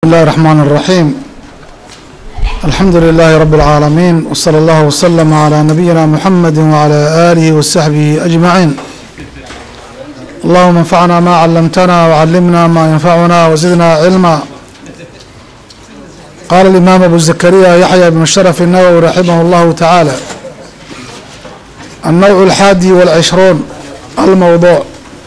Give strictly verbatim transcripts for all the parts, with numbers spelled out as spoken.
بسم الله الرحمن الرحيم. الحمد لله رب العالمين، وصلى الله وسلم على نبينا محمد وعلى آله وصحبه أجمعين. اللهم انفعنا ما علمتنا وعلمنا ما ينفعنا وزدنا علما. قال الإمام أبو زكريا يحيى بن الشرف النووي رحمه الله تعالى: النوع الحادي والعشرون الموضوع،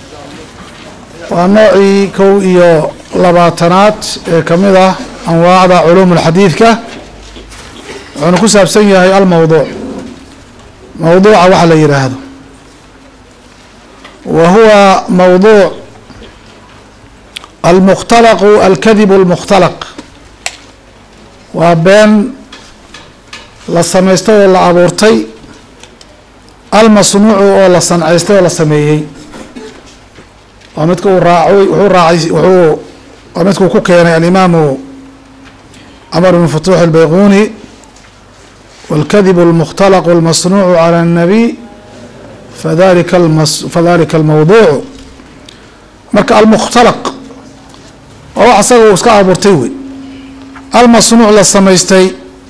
ونوعي كو إيو لباتنات كمدة أنواع علوم الحديث كه ونكسب سيئة الموضوع. موضوع وحل يرهد، وهو موضوع المختلق، الكذب المختلق، وبين لسميستو ولا عبورتي، المصنوع ولا صنعيستو ولا سميهي، ومتكو راعي وحو راعي وحو ومتكو كوكينا الإمام عمر بن فتوح البيغوني: والكذب المختلق المصنوع على النبي فذلك المس فذلك الموضوع. مرك المختلق وهو حسب وسكا برتوي، المصنوع للسميستي،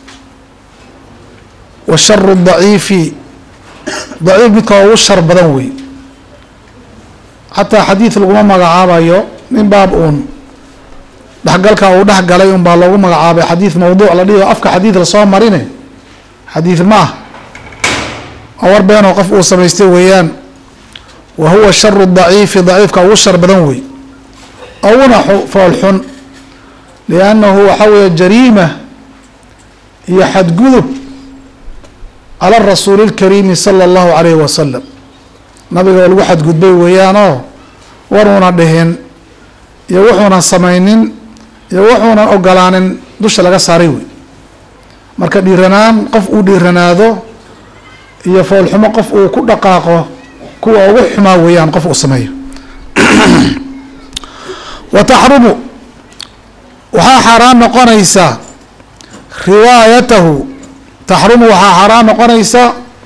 والشر الضعيف ضعيف بك والشر بدوي. حتى حديث لغما مغعابايو من باب اون دحقلكا او دحقلay un baa loogu magacaabay xadiis mawduuc la dhigo afka xadiis la soo marine xadiis ma awar been oo qof uu sameystay weeyaan. wa huwa sharru dhaif dhaifka uu shar badan weey awna falxun lianahu hawa jarima iyo xadgudub ala rasuul الكريم صلى الله عليه وسلم. nabiga lagu xadgudbay weeyaan oo waruuna dhihin iyo wuxuuna samaynin iyo wuxuuna ogolaanin dusha laga saaray wey. marka dhiiranaan qof uu dhiiranaado iyo foolxumo qof uu ku dhaqaaqo kuwa ugu xumaa weeyaan qof uu sameeyo. wa taxrumu waxaa xaaraan noqonaysa riwaayatahu taxrumu waxaa xaaraan noqonaysa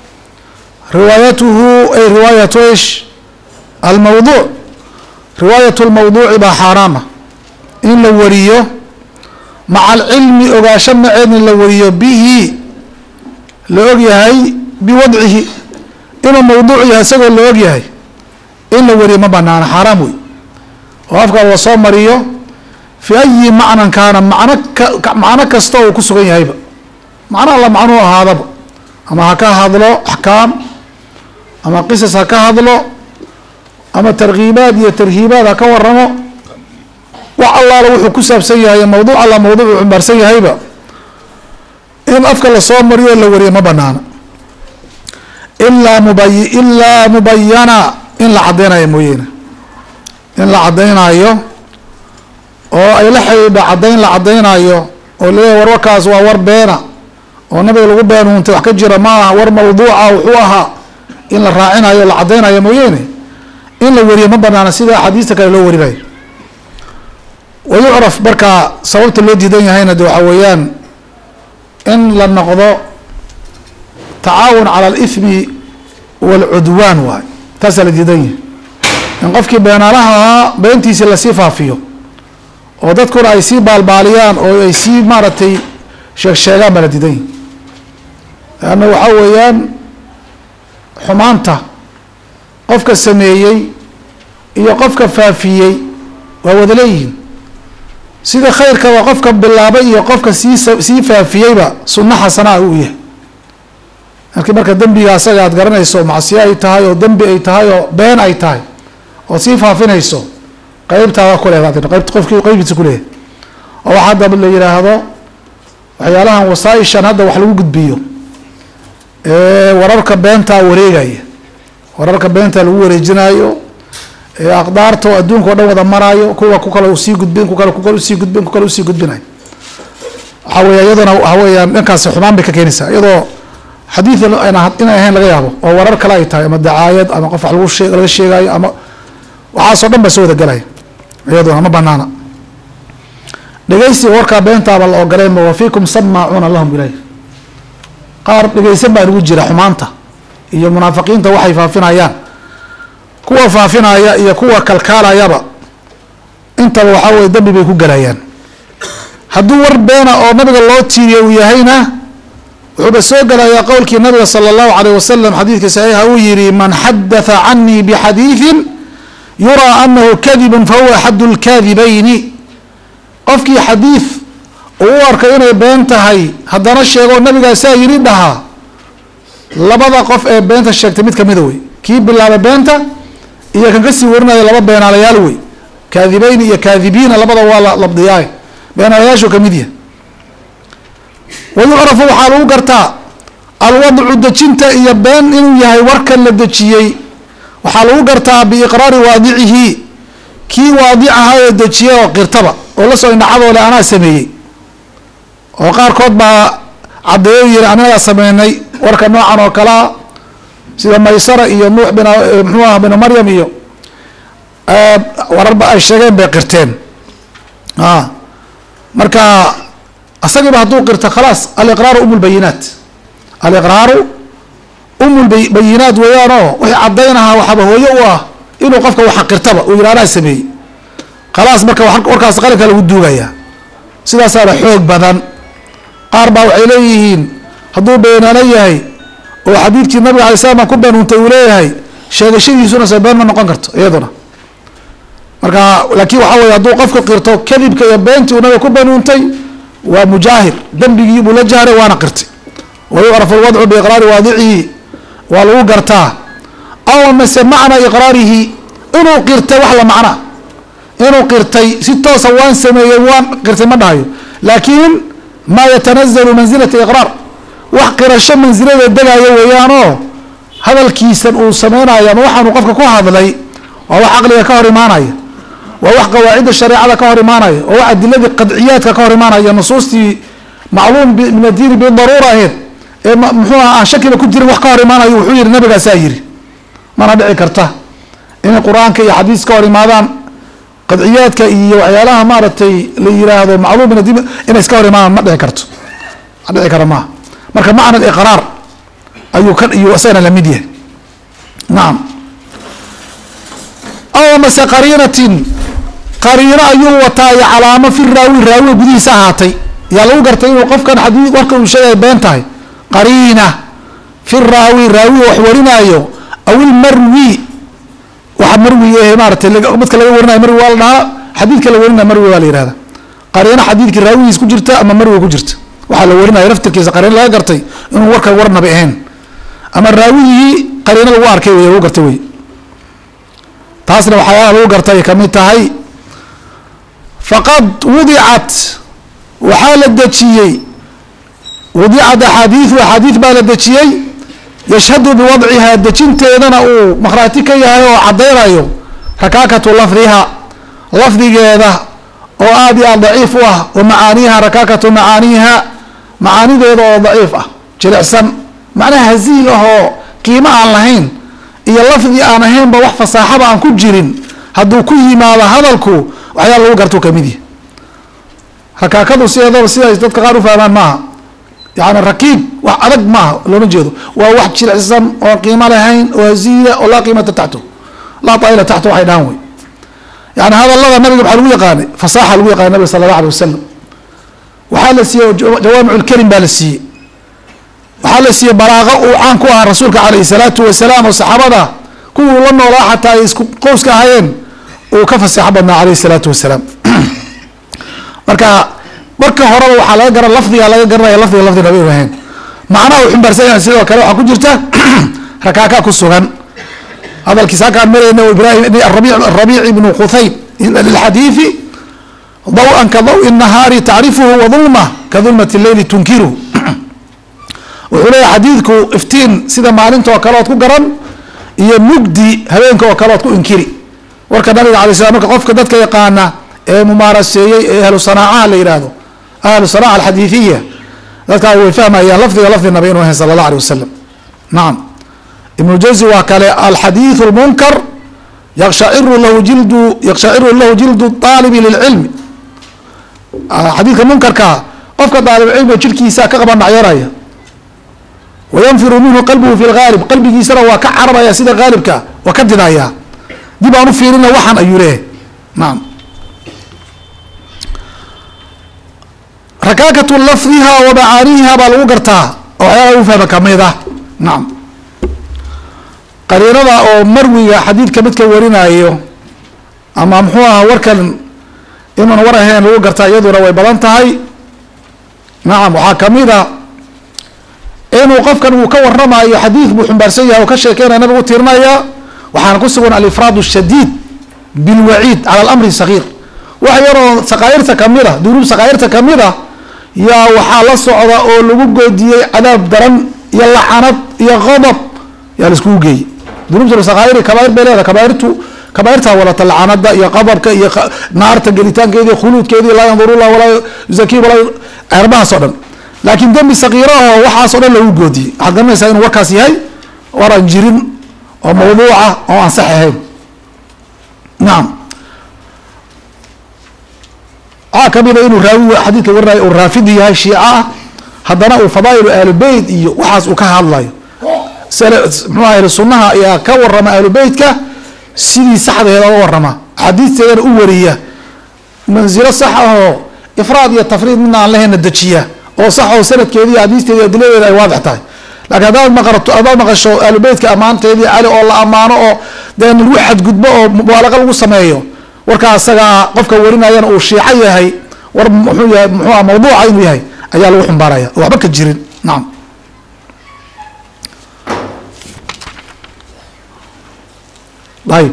روايته أي رواية إيش؟ الموضوع. رواية الموضوع بحرامة إن لو وريه مع العلم أغاشم عين لو وريه به لأغيهي بوضعه إن الموضوع يهسقه لأغيهي إن لو وريه ما بنانا حرامي. وأفقى وصام مريه في أي معنى كان معنى ك معنى كستو كسوغي هيبا معنى الله معنى هذا أما هكا هذا له أحكام أما قصص هكا هذلو أما ترغيبات يا ترهيبات هكا ورمو والله لو وحو كسب سيئة موضوع على موضوع عمر سيئة هيبا إن أفكار الصوم مريو اللي وريه ما بنانا إلا مبي إلا مبينا إن لعدينا يا موينا إن لعدينا أيو أو أي لحي بعدين لعدينا أيو وليه وروكاز وور بينا ونبي لو بينو أنت وحكجر ما ور موضوعه وحوها in la raacinayo la cadeynayo mooyeene in la wariyo ma banaana sida xadiista kale loo warinayo. wayucraf marka sababta loo diidan yahayna de waxa weeyaan in la noqdo tacaawun cala alithmi waalcudwaan waay taasaa la diidan yahay. in qofkii beenaalaha beentiisii lasii faafiyo oo dadkuna ay sii baalbaaliyaan oo ay sii maaragtay sheeg sheegaan baa la diidan yahay. leanna waxaa weeyaan xumaanta qofka sameeyey iyo qofka faafiyey waa wada leeyihiin. sida khayrka waa qofka bilaabay iyo qofka sii sii faafiyeyba sunno xasanaa uu yahay. markii marka dembiga asaga aad garanayso macsiyo ay tahay oo dembi ay tahay oo been ay tahay oo sii faafinayso qaybtaada ku leedahay qaybta qofkii qaybtiisa ku leeyahay. oo waxaa hadda la yiraahdo waxyaalahan wasaa'ishan hadda wax lagu gudbiyo wararka beenta wareegaya wararka beenta lagu wareejinayo ee aqdaarto adduunka oo dhan wada maraayo kuwa ku kala usii gudbin ku kala ku kala usii gudbin ku kala usii gudbinayo. waxa weeye iyadana waxa weeyaan dhankaas xumaan bay ka keenaysaa iyadoo xadiis ayna inay ahayn laga yaabo oo warar kale ay tahay ama dacaayad ama qof wax lagu sheego laga sheegayo ama waxaasoo dhan ba soo wada galaya iyadoo ma banaana. dhegeysi warka beenta baa la ogoleen wa fiikum samaacuuna lahum bilayh qaar dhegeysan baa ugu jira xumaanta iyo munaafiqiinta waxay faafinayaan kuwa faafinaya iyo kuwa kalkaalayaba intaba waxa way dambi bay ku galayaan hadduu war beena oo nabiga loo tiiriye uu yahayna wuxuuba soo gelayaa qowlkii nabiga sala allahu calayh wasalam xadiidka saxiixa uu yihi man xadatha canii bixadiidin yuraa anahu kadibun fahuwa axadu lkaadibayni qofkii xadiid uu u arkay inay been tahay haddana sheego nabigaasaa yidhi dhahaa labada qof ee beenta sheegtay mid kamida wey kii bilaabay beenta iyo kan kasii warinaya laba beenaalayaal wey kaadibayni iyo kaadibiina labada waa la labdiyaay beenaalayaashu kamid yahay wayucrafu waxaa lagu gartaa alwadcu dejinta iyo been inuu yahay warkan la dejiyey waxaa lagu gartaa biiqraari waadicihi kii waadicaha ee dejiyay oo qirtaba oo la soo indhacadoole anaa sameeyey oo qaarkood baa caddeeyo yiri anagaa sameynay warka noocan oo kalea sida maysara iyo nuux bin muxuu aha binu maryam iyo wararba ay sheegeen bay qirteen a marka asagiiba hadduu qirto khalaas aliqraaru um lbayinaat aliqraaru um lbayinaat weeyaanoo wixii caddaynahaa waxaaba hooyo u ah inuu qofka waxa qirtaba uu yihi anaa sameeyey khalaas marka warkaas qalinka lagu duugayaa sidaasaana xoog badan qaar baa waxay leeyihiin hadduu beenaalo yahay oo xadiidkii nabiga alay slam ku beenuuntay uu leeyahay sheegashadiisuna se been ma noqon karto iyaduna marka laakiin waxaa weye hadduu qofka qirto kadibka iyo beentii uu nabiga ku beenuuntay waa mujaahir dembigii buu la jahray waana qirtay wayucrafu alwadcu biiqraari waadicihi waa lagu gartaa aw mase macna iqraarihi inuu qirtay wax la macna inuu qirtay si toosa waan sameeyey waan qirtay ma dhahayo laakiin maa yatanazalu mansilata iqraar wax qirasho mansilada degaayo weeyaanoo hadalkiisan uu sameynayo ama waxaanu qofka ku hadlay waa wax caqliga ka hor imaanaya waa wax qawaacidda shareecada ka hor imaanaya oo wax adiladii qadciyaadka ka hor imaanaya nusuustii macluum min addiini bidaruura aheyd ee muxuu aha aan shakiba ku jirin wax ka hor imaanayo wuxuu yihi nabigaasaa yiri mana dhici karta inay qur-aanka iyo xadiis ka hor imaadaan qadciyaadka iyo waxyaalaha maaragtay la yiraahdo macluum min addiin inay iska hor imaadaan ma dhici karto ma dhici kara maaha marka macna aliqraar ayuu ka iyo asagana lamid yahay nacam aw mase qariinatin qariino ayuu wataa iyo calaamo fi raawi raawiga gudihiisa ahaatay yaa lagu gartay inuu qofkan xadii warka uu sheegay been tahay qariina fi raawi raawi wax warinaayo aw ilmarwi waxa marwi eh maaragtay midka laga warinayo marwi waa la dhahaa xadiidka la warinayo marwi waa la yihahda qariino xadiidkii raawigiis ku jirta ama marwi ku jirta waxaa la warinayo laftirkiisa qariino laga gartay inuu warka warnabi ahayn ama raawigii qariino lagu arkay wey lagu gartay wey taasna waxyaalaha lagu gartay kamid tahay faqad wudicat waxaa la dejiyey wudicat axaadiiu axaadiid baa la dejiyey yashhadu biwadcihaa dejinteedana uu makhraati ka yahay oo caddaynayo rakaakatu lafdiha lafdigeeda oo aada iyo aad daciif u ah wa macaaniiha rakaakatu macaaniiha macaanideeda oo daciif ah jilicsan macnaha haziil ah oo qiimo aan lahayn iyo lafdi aan ahaynba wax fasaaxaba aan ku jirin hadduu ku yimaado hadalku waxyaala lagu gartuu kamid yahay rakaakadu sideedaba siday dadka qaar u fahmaan maaha yani rakiib wax adag maaha looma jeedo waa wax jilicsan oo qiimo lahayn oo haziila oo laa qiimata taxtu laa taila taxtu waxay dhahan wey yani hadalada nabiga maxaa lagu yaqaanay fasaaxa lagu yaqaanay nabiga sala allah alay wasalam waxaa la siiyey jawaamicu lkelim baa la siiyey waxaa la siiyey balaaqo uu caan ku ahaa rasuulka calayhi salaatu wasalaam oo saxaabada kuwuu la noolaa xataa ay isku qowska ahayeen uu ka faseexo badnaa calayhi salaatu wasalaam marka marka horeba waxaa laga garan lafdiga laga garanaya lafdiga lafdi nabi ahayn macnaha uu ximbaarsan yahay sidoo kale waxaa ku jirta rakaaka ku sugan hadalkiisa halkaan marayna ibrahim arabiic ibnu khuthaym ina lilxadiidi daw-an ka daw nahaari tacrifuhu wadulma ka dulmati leyli tunkiruhu wuxuu leeyahay xadiidku iftiin sida maalinta oo kale ood ku garan iyo mugdi habeenka oo kale ood ku inkiri warka nabiga alay slam marka qofka dadka yaqaana ee mumaaraseeyey ee ahlu sanaacaha la yihahdo ahlu sanaaca alxadiidiya dadkaa way fahmayaan lafdiga lafdi nabi inuu ahayn sala allah alay wasalam nacam ibnu jawzi waa kale alxadiidu lmunkar yaqshairu lahu jildu yaqshairu lahu jildu aalibi lilcilmi xadiidka munkarka qofka daalibcilmiga jirkiisa ka qabandhacyaraya wayanfiru minhu qalbuhu fi lgaalib qalbigiisana waa ka carabaya sida haalibka waa ka didaya dib aan u fiirina waxaan ayuu leehay naam ركاكة لفظها ومعانيها بالوقرتها وحياه فهم كميدة نعم قرينة أو مروية حديث كمتك ورنا أيوه أما محوها وركن إنه نورا هين الوقرتها يدور ويبلانتهاي نعم وحاكميدة إنه قف كان مكور رمى أي حديث محمبارسية وكشي كان نبغو تيرنايا وحانقصون على الإفراد الشديد بالوعيد على الأمر الصغير وحيرو سقايرتا كاميرا دروب سقايرتا كاميرا يا وحال الصعداء أو لغو دي عذاب درن يا لعنات يا غضب يا لسكوجي دروب سقاير كبائر بلا كبائرتو كبائرتها ولا تلعنات يا غضب يا نار تجليتان كذي خلود كذي لا ينظر الله ولا يزكي ولا أربعة صدم لكن دم صغيرة وحا صدم لغو دي حتى ما يسألون وكاسي هاي ورا جيرين أو موضوعة أو أنصحها نعم اه كبيرة إنه راوي حديث الورا والرافضي هاي الشيعة هذا وفضائل آل البيت وحاس وكها الله سل أهل السنة يا كورما آل البيت ك سيدي صحة هذا ورما حديث غير أولية منزل صحة إفراد يا تفريد منا الله الدتشية أو صحة وسنة كذي حديث تدي دليل واضح تاي لكن هذا ما قرأت هذا ما قشوا آل البيت كأمان تدي على الله أمانة أو دين الواحد قد بقى مبالغة الوسمايه warka asaga qofka warinayana uu shiicay yahay war muxuu yahay muxuu mawduuca inuu yahay ayaa lagu xumbaaraya waxba ka jirin naam طيب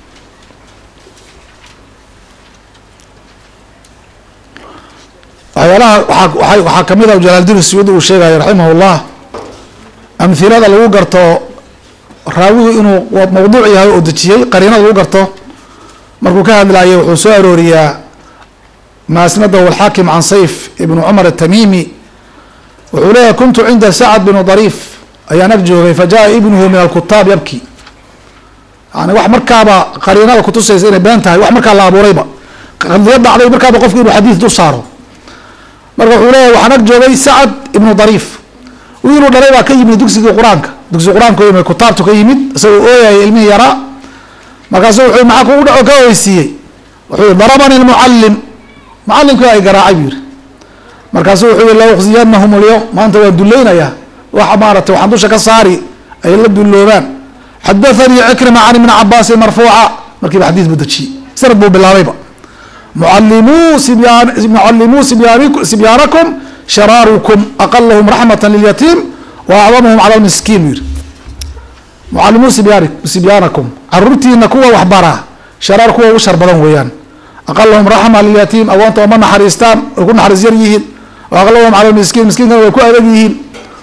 ayalaha waxa waxa kamid ah Jalaaluddin Suyuudi uu sheegay rahimahullah amthilada lagu garto raawi inuu mawduuc yahay oo dajiyay qariinada lagu garto مركو كان لا يحسوا روريا ما أسنده الحاكم عن صيف ابن عمر التميمي وحوليه كنت عند سعد بن ضريف أي نرجو فجاء ابنه من الكتاب يبكي يعني واحد مركبة قرينا وكتوس زين بنتها واحد مركبة الله أبو ريبة قد يبدأ عليه مركبة قف له حديث دو صاروا مركو حوليه وحنرجو سعد ابن ضريف ويقولوا ضريبة كي من دكسي القرآن دكسي القرآن كي من الكتاب تكيمد سووا أويا علمي يرى markaasuu wuxuu maxaa kugu dhaco ka weysiiyey wuxuu darabani almucallim macallimkii ay garaacay buu yidhi markaasuu wuxuu yihi la ukhziyanahum alyawm maanta waa dulleynayaa waxa maaragtay waxaan dusha ka saari ay la dulloobaan xadathanii cikrima can ibni cabaasin marfuuca markiiba xadiis buu dejiyey sanad buu bilaabayba mucallimuu sibyaan mucallimuu sibyaanikum sibyaanakum sharaarukum aqalahum raxmatan lilyatiim wa acdamuhum cala almiskiin buu yidhi معلمون سبيانكم عرورتينا كوا وحبارا شرار كوا وشر بدن ويان أقلهم رحمة لليتيم أو أنتم من حريستان ويكون حريزير يهين وأغلبهم على المسكين مسكين ويكون أبد يهين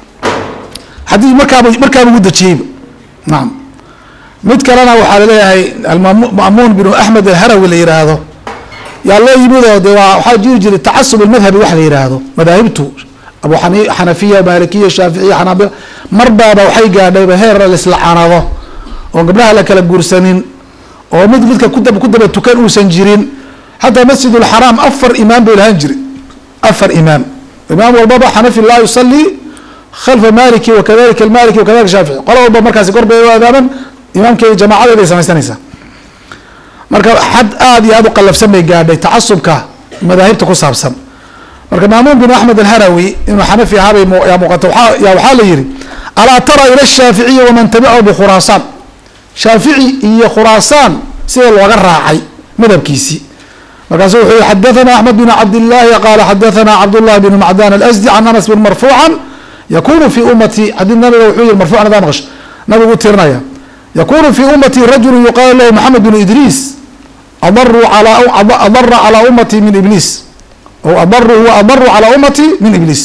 حديث مركب مركب مدة شيء نعم متكرنا وحال لها المأمون بن أحمد الهروي اللي يراهده يا الله يبوده دوا وحاجي يجري التعصب المذهبي واحد يراهده مذاهبته أبو حنفية مالكية شافعية حنابلة مربابة وحيقة دايبا هير الإسلحانة وقبلها لك لقرسانين ومد مدك كتب كتب التكان وسنجرين حتى مسجد الحرام أفر إمام بالهنجري أفر إمام إمام والبابا حنفي الله يصلي خلف مالكي وكذلك المالكي وكذلك شافعي قالوا البابا مركز قرب إماما إمام كي جماعة ليس مستنسة مركز حد آدي هذا قلب سمي قاعد يتعصب كه مذاهب تقصها بسم marka maamuun bin axmed alharawi inuu xanafi ahaabay yaa muuqata yaa waxaa la yidhi alaa tara ila shaaficiyi waman tabicahu bikhuraasaan shaafici iyo khuraasaan sida looga raacay madhabkiisii markaasuu wuxuu yihi xadathana axmed bin cabdillaahi qaala xadathana cabdullahi bin macdan alasdi can anas bin marfuucan yakunu fi ummati xadiid nabiga wuxuu yihi marfuucan hadaa maqasho nabigu u tirinaya yakunu fi ummati rajulu yuqaalu lahu maxamed bin idriis adaru calaa adara calaa ummati min ibliis هو أضر هو أضر على أمتي من إبليس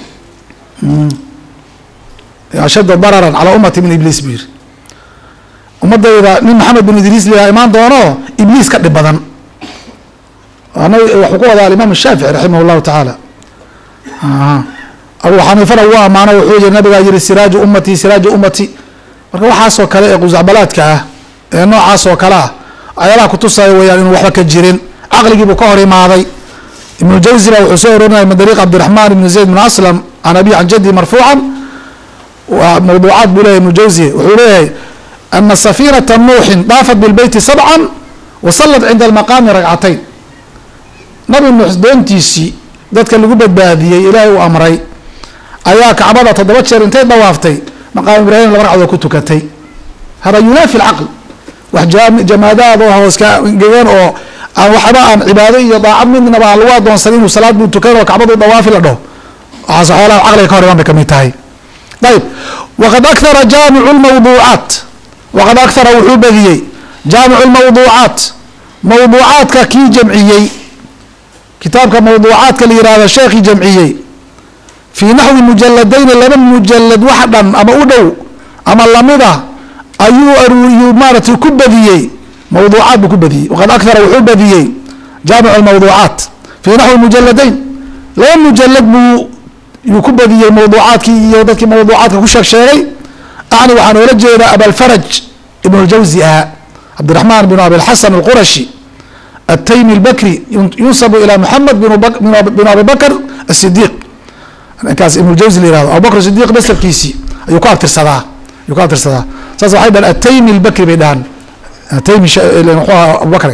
أشد ضررا على أمتي من إبليس بير أمتي إذا من محمد بن إدريس لها إيمان دونه إبليس كذب بدن أنا وحقوق هذا الإمام الشافعي رحمه الله تعالى آه. أبو حنيفة هو معنا وحوج النبي قال سراج أمتي سراج أمتي marka waxaas oo kale ee qusacbalaadka ah ee noocaas oo kale ah ayaa la ku tusay weeyaan inuu waxba ka jirin aqligiiba ka hor imaaday ابن الجوزي لو حسورنا من طريق عبد الرحمن بن زيد بن أسلم عن أبي عن جدي مرفوعا وموضوعات بولاي ابن الجوزي وحوليه أن سفينة نوح طافت بالبيت سبعا وصلت عند المقام ركعتين نبي نوح دونتيسي dadka lagu badbaadiyey ilaahay uu amray ayaa kacbada toddoba jeer intay dhawaaftay maqaam ibraahim laba ragcadood ku tukatay hada yunaafi alcaql wax jamaadaad oo hoos ka gegan oo aan waxba aan cibaado iyo daacad midnaba aan lagu adoonsan inuu salaad buu tukan oo kacbadu dhawaafi la dhaho waxaas xoolaha caqliga ka hor iman bay ka mid tahay ayib waqad akthara jaamicu lmawduucaat waqad akthara wuxuu badiyey jaamicu lmawduucaat mawduucaadka kii jamciyey kitaabka mawduucaadka la yihahdo sheekhii jamciyey fii naxwi mujaladayni laba mujalad wax dhan ama u dhow ama lamida ayuu aruuriyuu maaratay ku badiyey mawduucaad buu ku badiyey waqad akthara wuxuu badiyey jaamicu lmawduucaat fii naxwi mujaladayn laba mujalad buu yuu ku badiyey mawduucaadkii iyo dadkii mawduucaadka ku sheeg sheegay acni waxaan oola jeedaa abalfaraj ibn اljawzi ah cabdiraxmaan bn abilxasan alqurashi التيمي البكري ينسب إلى محمد بن, بك بن أبي بكر الصديق كاس ابن الجوزي اللي هذا أبو بكر الصديق بس الكيسي يقاتل صداه يقاتل صداه صار حيدا التيمي البكري بيدان التيمي ش... أبو بكر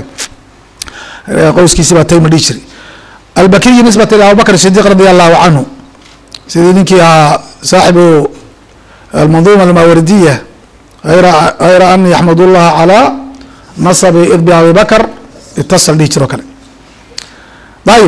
قوس كيسي التيمي الديشري البكري نسبة إلى أبو بكر الصديق رضي الله عنه سيدينك يا صاحب المنظومة الماوردية غير غير أن يحمد الله على نصب ابن أبي بكر اتصل دي كده طيب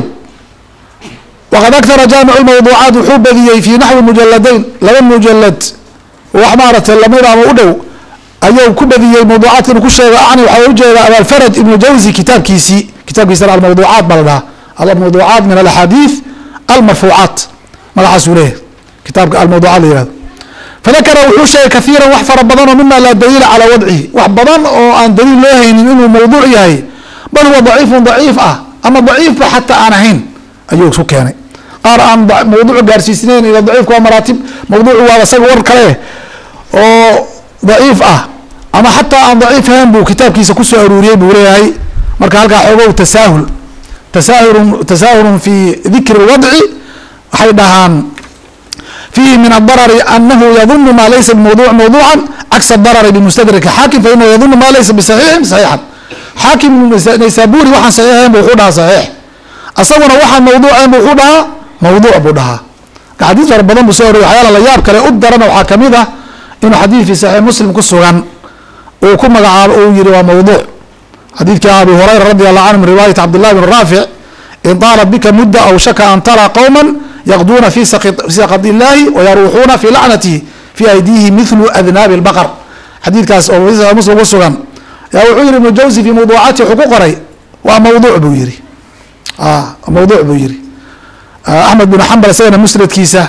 وقد اكثر جامع الموضوعات وحبذي في نحو مجلدين لو مجلد وحمارة لميرا ودو ايو كبذي موضوعات كانوا كشيء اعني وحوجه على الفرد ابن الجوزي كتاب كيسي كتاب كيسي على الموضوعات بلدها على الموضوعات من الاحاديث المرفوعات ما العسوليه كتاب الموضوعات اللي هذا فذكر وحوشه كثيرا واحفر بدن مما لا دليل على وضعه وحبضن او ان دليل له انه موضوع يهي بل هو ضعيف ضعيف اه اما ضعيف حتى انا هين ايوه سو كاني قال ان موضوع غارسيسنين الى ضعيف ومراتب موضوع هو صور كله او ضعيف اه اما حتى ان ضعيف هم بو كتاب كيسا كسو اروريه بو ليهي marka halka xogo tasaahul tasaahul tasaahul fi dhikr alwadع waxay dhahaan فيه من الضرر أنه يظن ما ليس بموضوع موضوعا عكس الضرر بمستدرك الحاكم فإنه يظن ما ليس بصحيح صحيحا حاكم نيسابوري وحن صحيحين بوحودها صحيح أصورنا وحن موضوعين بوحودها موضوع بوحودها كحديث ربنا بسوري وحيالا لياب كلا أدرنا وحاكميدا إنه حديث في صحيح مسلم كسوغان وكم قال أو يروى موضوع حديث كأبي هريرة رضي الله عنه من رواية عبد الله بن رافع إن طالت بك مدة أو شك أن ترى قوما يغدون في سخط الله ويروحون في لعنته في أيديه مثل أذناب البقر حديث كاس أو مسلم وسوغان يا وحير ابن الجوزي في موضوعات حقوق ري وموضوع بويري اه موضوع بويري آه احمد بن حنبل سيدنا مسند كيسه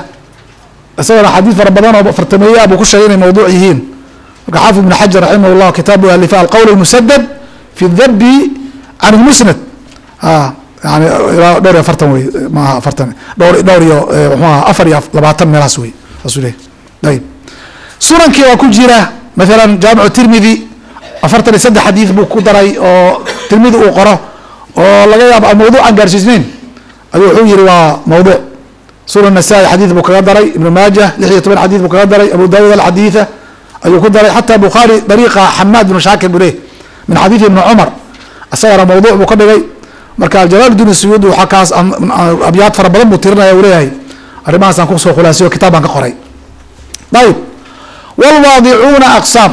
سيدنا حديث رمضان وفرتميه ابو كشرين موضوعيين حافظ بن حجر رحمه الله كتابه الفاء القول المسدد في الذب عن المسند اه يعني دور فرتمي ما فرتمي دور دور افر لباتن ميراس وي رسوله طيب سنن كي واكو جيره مثلا جامع الترمذي أفرت لسد حديث بو كدري أو تلميذ أو قرأ أو لقى يبقى موضوع عن قرشين أيوه حجر وموضوع سورة النسائي حديث بو كدري ابن ماجه لحية طويل حديث بو كدري أبو داود الحديثة أيوه كدري حتى بخاري طريقة حماد بن شاكر بليه من حديث ابن عمر أصير موضوع بو كدري مركز جلال الدين السيود وحكاس أبيات فربضان بطيرنا يا وليهي الرماس أنكم سوى خلاسي وكتابا كقرأي طيب والواضعون أقسام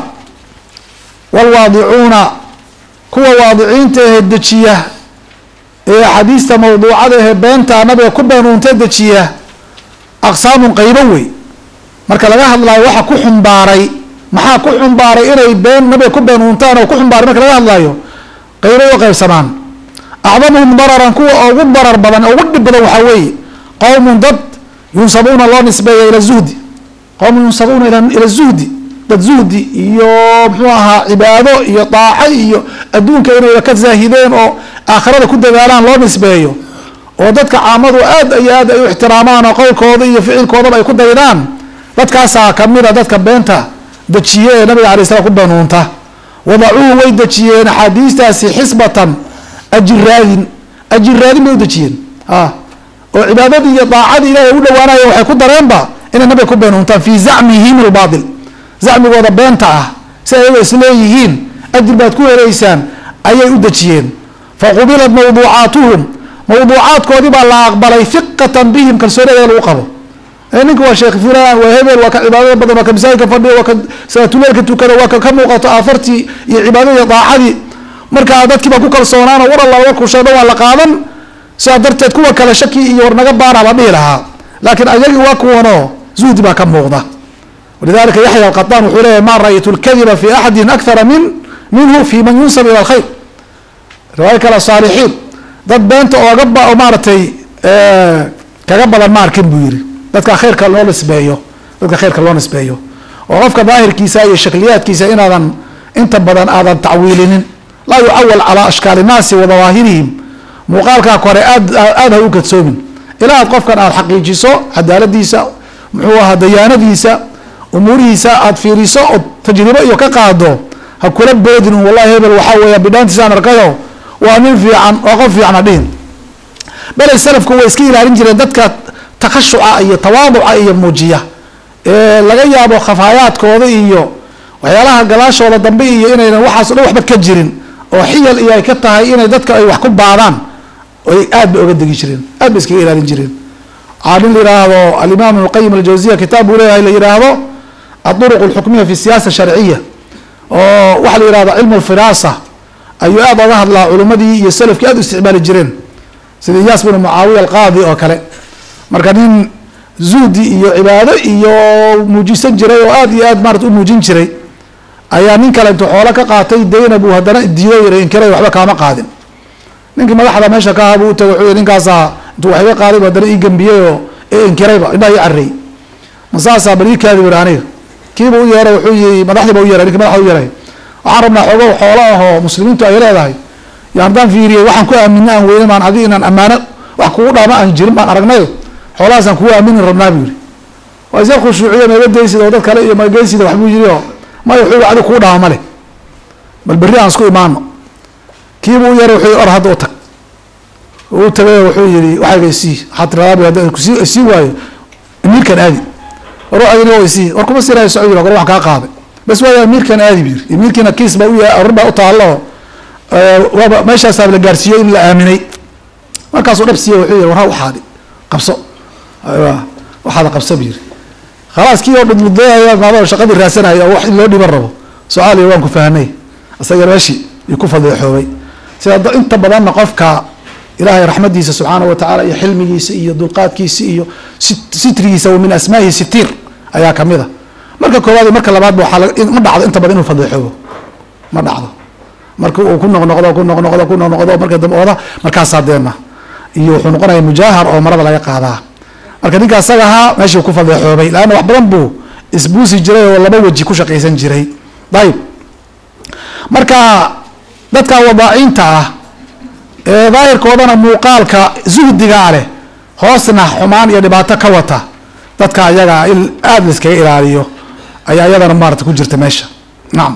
والواضعون كوا واضعين تهدتشيه إيه حديث موضوع هذا بينتا نبي كبرون تهدتشيه أقسام قيبوي مركز لقاه الله وحى كحن باري محا كحن باري إلي بين نبي كبرون تانا وكحن باري مركز لقاه الله قيبوي وقيب سمان أعظمهم ضررا كوا أو ضرر بدن أو ود بدن وحوي قوم ضد ينصبون الله نسبة إلى الزهد قوم ينصبون إلى إلى الزهد dad zuhdi iyo muxuu ahaa cibaado iyo daaco iyo adduunka inay ka zaahideen oo aakhirada ku dadaalaan loo nisbeeyo oo dadka caamadu aad iyo aad ay u ixtiraamaan oo qowlkooda iyo ficilkoodaba ay ku daydaan dadkaasaa kamid a dadka beenta dejiye ee nabiga calay salaam ku banuunta wadacuu way dejiyeen axaadiistaasi xisbatan ajiraadin ajiraadin bay u dejiyeen ah oo cibaadadii iyo daacadii ilaahay u dhawaanaya waxay ku dareenba inay nabiga ku banuuntaan fii zacmihim albaatil zacmigooda beenta ah si ayaga isleeyihiin ajir baad ku helaysaan ayay u dejiyeen faqubilat mawduucaatuhum mawduucaadkoodii baa la aqbalay hiqatan bihim kalsoonida lagu qabo ninka waa sheekh fulan waa hebel waa ka cibaadada badan waa ka masaajidka fadhiya waa ka salaatuleelka tukada waa ka ka muuqato aafartii iyo cibaadadii iyo daacadii markaa dadkii baa ku kalsoonaan oo war alla warkuu sheegay waa la qaadan sidaa darteed kuwa kale shaki iyo warnaga baana baa dhihi lahaa laakiin ayagii waa kuwanoo zuhdi baa ka muuqda walidalika yaxya alqataan wuxuu leeyahay ma ra'aytu lkadiba fi axadin akthara min minhu fi man yunsab ila alkhayr riwaaya kale saalixiin dad beenta ooga ba oo maaragtay kaga badan ma arkin buu yidhi dadka khayrka loo nisbeeyo dadka khayrka loo nisbeeyo oo qofka daahirkiisa iyo shakliyaadkiisa inaadan inta badan aadan tacwiilinin laa yucawal calaa ashkaali naasi wa dawaahirihim muuqaalkaa kore aad aad ha u kadsoomin ilaa aad qofkan aad xaqiijiso cadaaladiisa muxuu ahaa dayaanadiisa umuurihiisa aad fiiriso oo tajribo iyo ka qaado ha kula boodin wallahi hebel waxaa weeya bidhaantiisaan arkayo waa nin fiican oo qof fiican ha dhihin bale salafku way iska ilaalin jireen dadka takashuca iyo tawaaduca iyo muujiya ee laga yaabo khafaayaadkooda iyo waxyaalaha galaashooda dambe iyo inaynan waxaas o dhan waxba ka jirin oo xiyal iyo ay ka tahay inay dadka ay wax ku baadaan oy aad bay oga degi jireen aad bay iskaga ilaalin jireen caalin la yidhaahdo alimaam ibn qayim aljawziya kitaab buu leeyahay la yidhaahdo aduruq alxukmiya fi siyaasa sharciya oo waxa la yidhahdo cilmu alfiraasa ayuu aad oga hadlaa culimadii iyo salafkii aad u isticmaali jireen sida iyaas bin mucaawiya alqaadi oo kale marka nin zuhdi iyo cibaado iyo muujisan jiray oo aad iyo aad maarata u muujin jiray ayaa nin kale intuu xoolo ka qaatay dayna buu haddana diido yiri inkiray waxba kaama qaadin ninkii madaxda meesha ka ahaa buu u tagay wuxuu yidhi ninkaasaa intuu wax iga qaaday haddana ii gambiyey oo ee inkirayba indhaha ii carreeyey masaasaa bal ii kaadi wiri aniga kiiba u yeeray wuxuu yihi madaxdiiba u yeeray ninkii madaxda u yeeray waxaan rabnaa xoogo xoolo ahoo muslimiintu ay leedahay yo haddaan fiiriyey waxaan ku aamina aan weyne maan adi inaan ammaano wax kugu dhaama aan jirin baan aragnay xoolahaasaan kugu aamini rabnaa buu yihi waa isa khushuuciyo maga daysid oo dad kale iyo magaysida waxbuu yiri oo may wuxuu yihi adi kugu dhaama male bal berri aan isku imaano kiibuu u yeeray wuxuu yihi or hadda u tag u tagay wuxuu yihi waxayga isii waxaa tiradaa haddaan kusii isii waayo amiirkan aadi war waxayni oo isii war kuma siraayo socod yiri war wax kaa qaaday bas waayo amiirkan aadi buu yiri amiirkiina kiis baa u yahay arrin baa u taalo waaba meeshaasaa la gaarsiiyey in la aaminay markaasuu dhabsiiye wuxuu yihi war waxaadi qabso waxaada qabso buu yiri khalaas kii oo dhudludeeya maada shaqadii raasanaya oo wax in loo dhiban rabo su-aaliyo waan ku fahanay asaga meeshii iyo ku fadeexoobay sida inta badanna qofka ilaahay raxmadiisa subxaanahu watacaala iyo xilmigiisa iyo dulqaadkiisa iyo sitrigiisa wa min asmaa'ihi sitiir ayaa kamid a marka koowaad marka labaadba waxaa ma dhacdo inta badan inuu fadeexoobo ma dhacdo marka uu ku noqnoqdo ku noqnoqdo ku noqnoqdo marka dambe ooda markaasaa deena iyo wuxuu noqonaya mujaahar oo marada laga qaadaa marka ninka asaga ahaa meeshii ku fadeexoobay laanna wax badan buu isbuusi jiray oo laba weji ku shaqaysan jiray dayib marka dadka wadaacinta ah ee daahirkoodana muuqaalka zuhdigaa leh hoosna xumaan iyo dhibaato ka wata dadka ayaga in aada la iskaga ilaaliyo ayaa iyadana maarata ku jirta meesha nacam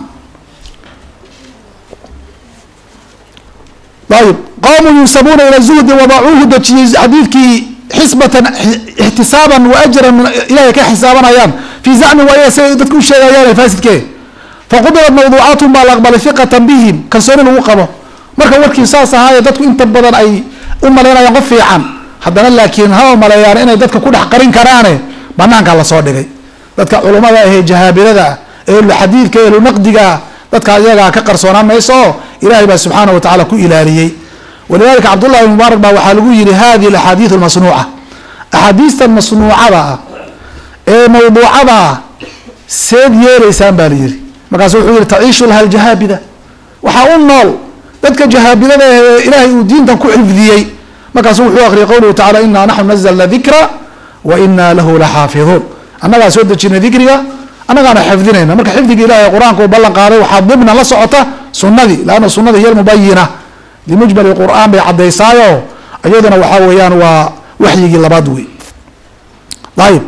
ayib qawmun yunsabuuna ila zuhdi wadacuuhu dejiyey xadiidkii xisbatan ixtisaaban wa ajran ilahay ka xisaabanayaan fii zacmin waaya siay dadka u sheegayaan faasidkee faqubilat mawduucaatun baa la aqbalay hiqatan bihim kalsooni lagu qabo marka warkii saas ahaaye dadku inta badan ay u malaynayaan qof fiican haddana laakiin ha maleeyaan inay dadka ku dhex qarin karaane banaankaa lasoo dhigay dadka culummada ahee jahaabirada ehlulxadiidka ehlunaqdiga dadka ayagaa ka qarsoonaan mayso oo ilaahay baa subxaana wa tacala ku ilaaliyey walidalika cabdullahi ibn mubaarak baa waxaa lagu yihi hadihi alaxaadiidu almasnuuca axaadiistan masnuucada ah ee mawduucada ah seed yeelaysaan baa layidhi markaasu wuxuu yihi taciishu laha aljahaabida waxaa u nool dadka jahaabidada ee ilaahay uu diintan ku xifdiyey markaasu wuxuu akriyay qowluhu tacala inaa naxnu nazalna dikra wa inaa lahu laxaafiduun annagaa soo dejinay dikriga annagaana xifdinayna marka xifdiga ilahay qur-aanka uu ballan qaaday waxaa dibna la socota sunnadii laanna sunnada hiya almubayina limujmali qur'aan bay caddaysaayo iyaduna waxaa weeyaan waa waxyigii labaad wey ayib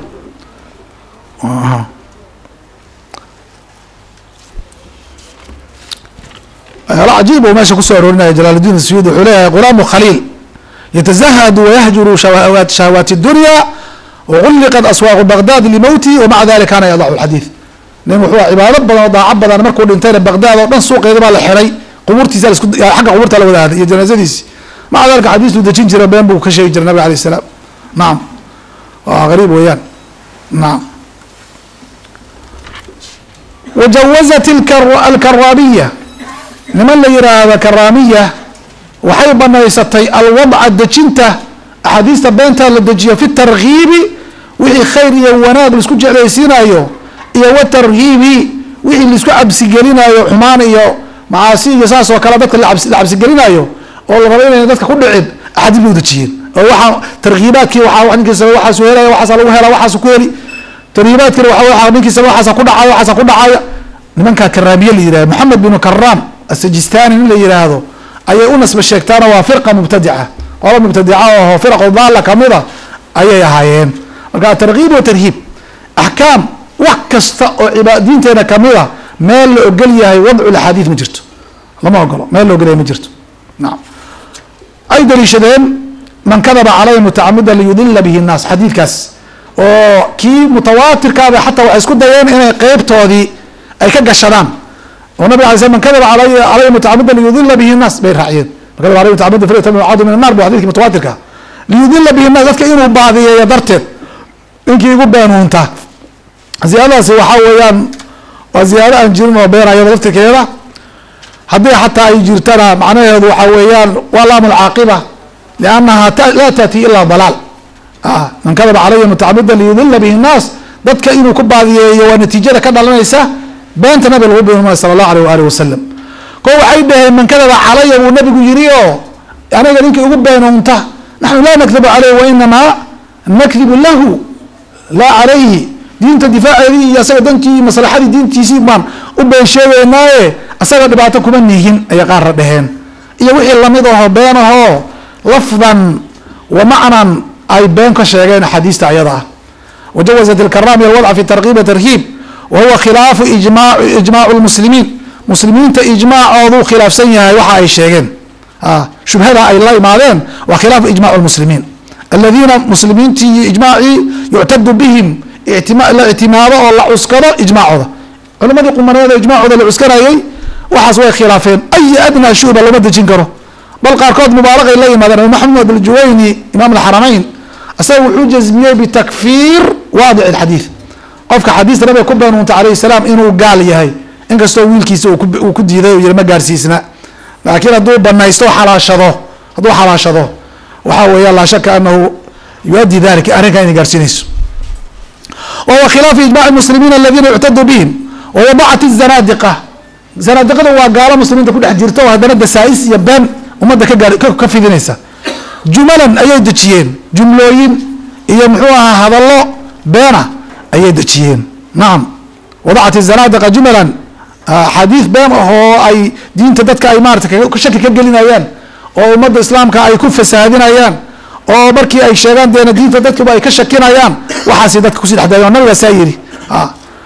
ala cajiib oo meesha kusoo aroorinaya jalaaludiin suyuudi wuxuu leeyahay qulaamu khaliil yatazahadu wayahjuru shahawaati dunya wagulliqat aswaaqu baghdad limowti wamaca dalika kana yadacu lxadiid nin wuxuu cibaado badan oo daaco badan markuu dhintayna baghdad oo dhan suuqeeda baa la xiray qubuurtiisa agga qubuurta la wadaaday iyo janaasadiisi مع ذلك حديث دجين جرى بين بو كشي جرى النبي عليه السلام. نعم غريب ويان. نعم. وجوزت الكر الكرامية لمن لا يرى هذا كرامية وحي بنيستي الوضع الدجنته أحاديث بينتها للدجية في الترغيب وحي خير وناب لسكو جعليسين أيو إيو والترغيب وحي لسكو عبسيقلين أيو حمان أيو معاسي يساس وكالبتك اللي عبسيقلين أيو والله ربنا يدتك كل عيد أحاديث بودجين وحا ترغيبات كي وحا وحا نكي سوى وحا سوهلا وحا سلوها وحا سكولي ترغيبات كي وحا وحا نكي سوى وحا سكودا عايا وحا سكودا عايا لمن كان كرامية اللي يراه محمد بن كرام السجستاني اللي يراهو أي أنس بالشيكتان وفرقة مبتدعة والله مبتدعة وهو فرقة ضالة كاملة أي هايين وقال ترغيب وترهيب أحكام وكست دينتنا كاملة ما اللي أقل يهي وضع الحديث مجرته لما أقوله ما اللي أقل يهي مجرته. نعم. أيضا يشدين من كذب عليه متعمدا ليضل به الناس حديث كاس وكي متواتر كذا حتى واسكت دين إن قيبته هذه أي كجشران والنبي عليه السلام من كذب علي عليه متعمدا ليضل به الناس بين رعيين كذب عليه متعمدا فريق تم عاد من النار بحديث متواتر كذا ليضل به الناس ذاتك إنه بعض يدرتت إنك يقول بينه أنت زيادة سوى حويان وزيادة أنجرنا وبين رعيين ذاتك كذا حتى حتى يجرتنا معناه هذا حويان ولا من العاقبة لأنها لا تأتي إلا ضلال. آه من كذب عليه متعمدا ليضل به الناس ذاتك إنه كبعض ونتيجة كذا ليس بنت نبي الغبي صلى الله عليه وآله وسلم كو عيبه من كذب علي والنبي يريو يعني قال لك يقول بينه انت نحن لا نكذب عليه وإنما نكذب له لا عليه دينت الدفاع لي يا سيدنتي مصلحة دينتي سيبان وبين شيء ما أسأل دبعتكم منهن أي قارة دهن يا وحي الله مضاه بينه لفظا ومعنى أي بين كشيئين حديث تعيضها. وجوزت الكرامية الوضع في الترغيب والترهيب وهو خلاف إجماع إجماع المسلمين مسلمين إجماع ذو خلاف سنة وحى الشيئين آه شبهها أي الله مالين وخلاف إجماع المسلمين الذين مسلمين تي إجماعي يعتد بهم اعتماء لا اعتماد الله عسكر إجماع هذا علماء يقول من هذا إجماع هذا العسكر أي وحصوا خلافين أي أدنى شوبة لو بدأ تنكره بل قاركود مبالغة إليه مثلا محمد الجويني إمام الحرمين أسوي حجز مية بتكفير واضع الحديث قفك حديث النبي كبه عليه السلام إنه قال يهي إنك استوى ويلكيس وكدي ذا ويرى ما قارسيسنا لكن هذو بنا يستوى حلاشضه هذو حلاشضه وحاول يلا شك أنه يؤدي ذلك أنا كان قارسينيس وهو خلاف إجماع المسلمين الذين يعتدوا بهم ووضعت الزنادقة زنادقة وقال المسلمين تكون حجرته وهذا ندى سايس يبان ومدى كفي ذنيسة جملا أي دجيين جملوين يمحوها هذا الله بينه أي دجيين. نعم. وضعت الزنادقة جملا آه حديث بين هو أي دين تدتك أي مارتك كشك كجلين أيان أو مد الإسلام كأي كف سهادين أيان أو بركي أي شيئان دين دين تدتك بأي كشكين أيان وحاسدتك كسيد حدا يوم نبي سايري آه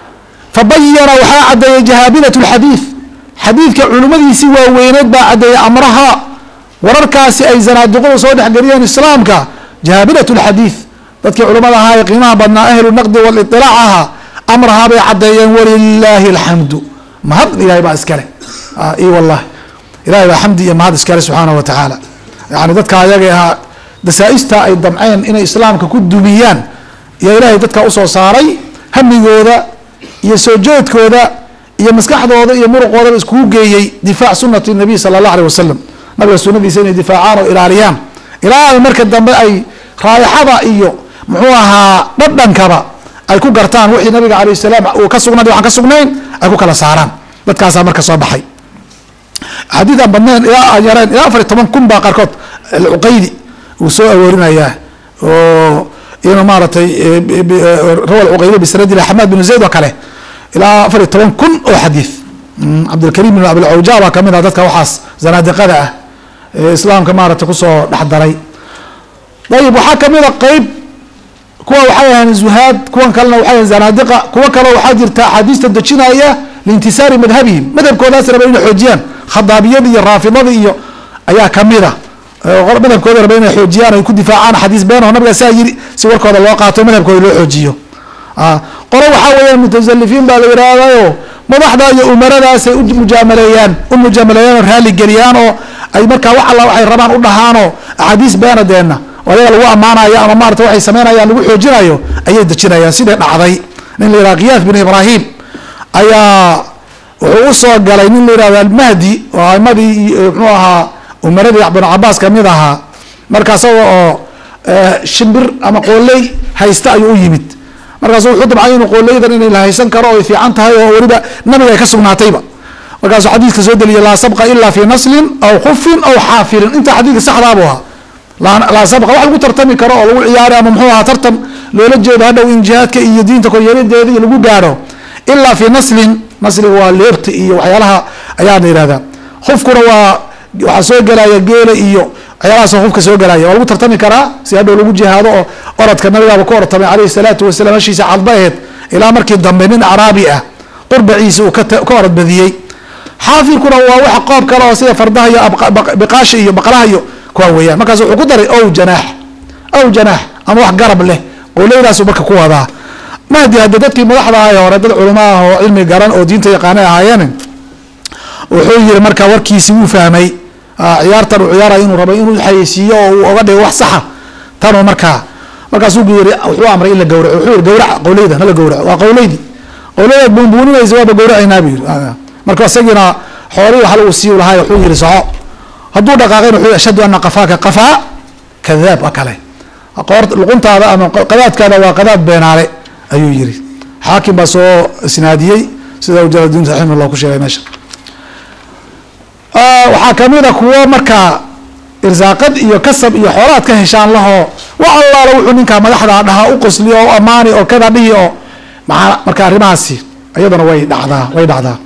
فبين وحا عدي جهابلة الحديث حديث كعلماء سوى ويند بعد أمرها ورركاسي أي زنادقة صودح قريان الإسلام كا جهابلة الحديث تدك علماء هاي قيمها بنا أهل النقد والاطلاعها أمرها بعدين ولله الحمد ما هذا إلهي بقى إسكاله آه إيه والله إلهي بقى حمدي ما هذا إسكاله سبحانه وتعالى يعني ذاتك هايقها دسائستا أي دمعين إن إسلامك كدوميان يا إلهي ذاتك أصو صاري همي قوذا يسوجود كوذا يمسكح ذوذا يمرق وذا اسكوجي دفاع سنة النبي صلى الله عليه وسلم نبي السنة دي سنة دفاعان إلى ريان إلى المركز دم أي رايحة إيو محوها ضدن كبا أي كو قرطان وحي النبي عليه السلام وكسقنا دي وحن كسقنين أي كو كلا ساران dadkaas marka soo baxay xadiidan badnaan ila yareen ila afar iyo toban kun baa qarkood al-Uqaydi uu soo awoorinayaa oo ina maaratay rawal Uqaydi bi sanad Ahmad bin Zayd wa kale ila afar iyo toban kun oo xadiis Abdul Karim bin Abdul Awjaba kamida dadka waxaas zanaadiqada ah islaamka maaratay ku soo dhaxdaray dayib waxa kamida qayb kuwa waxay ahaan zuhaad kuwan kalena waxay zanaadiqa kuwa kale waxa jirta xadiista dajinaya لانتصار مذهبهم مذهب كوداس ربنا حجيان خضابية دي الرافضة دي أيها كميرة مذهب كوداس ربنا حجيان ويكون دفاعان حديث بينه ونبقى ساير سوار كودا الواقع مذهب كوداس حجيه آه قروا حاولوا المتزلفين بالإرادة madaxda iyo umaradaas ay u mujaamaleeyaan u mujaamaleeyaan oo raali geliyaan oo ay markaa wax alla waxay rabaan u dhahaanoo axaadiis beenadeena oo ayaga lagu ammaanayo ama maarata waxay samaynayaan lagu xoojinayo ayay dejinayaan sidai dhacday nin la yidhaha kiyaas bin ibraahim ayaa wuxuu u soo galay nin la yidhahdo almahdi oo aimadii muxuu ahaa umaradii ibnu cabaas kamid ahaa marka isaga oo shimbir ama qooley haysta ayuu u yimid markaasu wuxuu dabcay inuu qooleydan inay la haysan karo oo ay fiican tahay oo weliba nabiga ay ka sugnaatayba markaasuu xadiiska soo deliyay laa sabqa ila fi naslin aw khufin aw xaafirin inta xadiidka saxdaa buu ahaa laa sabqa wax lagu tartami karo oo lagu ciyaari ama muxuu ahaa tartan loola jeedo hadhow in jihaadka iyo diinta koryeelideeda iyo lagu gaadho ilaa fi naslin nasliga waa leebta iyo waxyaalaha ayaa la yihahdaa khufkuna waa waxaa soo gelaya geela iyo waxyaalahaasoo khufka soo gelaya waa lagu tartami karaa si hadhow lagu jihaado oo orodka nabigaaba ku ortamay calayhi salaatu wasalaam hashiisa cadba aheed ilaa markii dambe nin acraabi ah qurbaciisa uu ka orod badiyey xaafirkuna waa waxa qoob kale oo sida fardaha iyo biqaasha iyo baqlaha iyo kuwa weeyaan markaas wuxuu ku daray ow janaax ow janaax ama wax garab leh qowleydaasu marka ku wadaa mahdi hadda dadkii madaxda ahay hore dad culamo ah oo cilmi garan oo diinta yaqaanay ahaayeen wuxuu yiri marka warkiisi wuu fahmay ciyaartan uu ciyaarayo inuu rabo inuu xayeysiiyo oo uu oga dhigo wax saxa tanoo markaa markaasuu yiri wuxuu amray in la gowraco wuxuu yiri gowrac qowleyda hala gowraco waa qowleydi qowleyda buunbuuninaysa waaba gowracaynaa buu yiri marka isagina xoolihii waxa lagu sii lahaa wuxuu yiri soco hadduu dhaqaaqayna wuxuu ashhadu anna qafaaka qafaa kadaab akale qoor luquntaada ama qadaadkaada waa qadaad beenaale ayuu yiri xaakim baa soo isnaadiyey sida uu jalaluddin raximahullah ku sheegay meesha waxaa kamid a kuwo markaa irsaaqad iyo kasab iyo xoolaad ka heshaan lahoo wax allaala wuxuu ninkaa madaxda dhahaa u qosliyo oo ammaani oo kada dhihi oo maa marka arrimahaasi iyaduna way dhacdaa way dhacdaa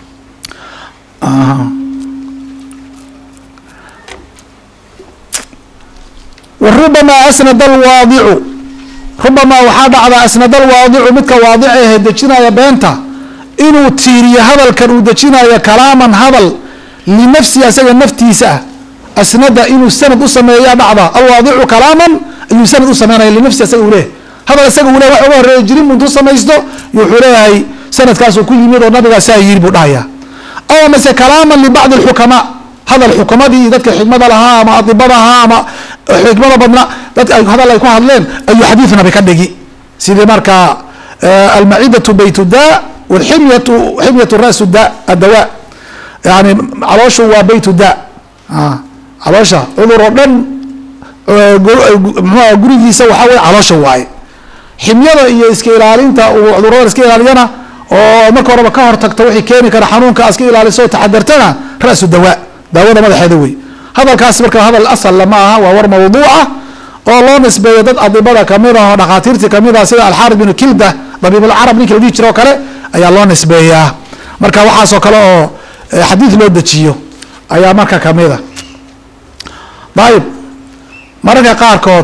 warubamaa asnada alwaadicu rubamaa waxaa dhacdaa asnada alwaadicu midka waadica ahe dejinaya beenta inuu tiiriyo hadalkan uu dejinayo kalaaman hadal linafsihi asaga naftiisa ah asnada inuu sanad u sameeya dhacda alwaadicu kalaaman ayuu sanad u sameynaya linafsihi asaga uu leeyahay hadal asaga uu leeyahay wax uga horeeya jirin intuu samaysto wuxuu leeyahay sanadkaasuu ku yimid oo nabigaa saa yiri buu dhahayaa aw mase kalaaman libacdi alxukamaa hadal xukumadii dadka xikmada lahaa ama adibada ahaa ama xikmada badna dadka hadal ay ku hadleen ayuu xadiid nabi ka dhigi sidii markaa almacidatu bayt da walximyatu ximyatu rasu da adawaa yani calooshu waa baytu da caloosha cudur oo dhan mxua gurigiisa waxaa wey caloosha waaye ximyada iyo iska ilaalinta uu cudurada iska ilaaliyana oo marka horeba ka hortagta wixii keeni kara xanuunka iska ilaaliso taxadartana rasu dawaa daawada madaxeeda wey hadalkaas marka hadal asal lama aha waa war mawduuca oo loo nisbeeyo dad adibada kamid ah oo dhakhaatiirtii kamid ah sida alxaaris bin kilda dabiibulcarab ninki la dhihi jiro o kale ayaa loo nisbeeyaa marka waxaasoo kale oo xadiid loo dejiyo ayaa marka kamid a ayib mararka qaarkood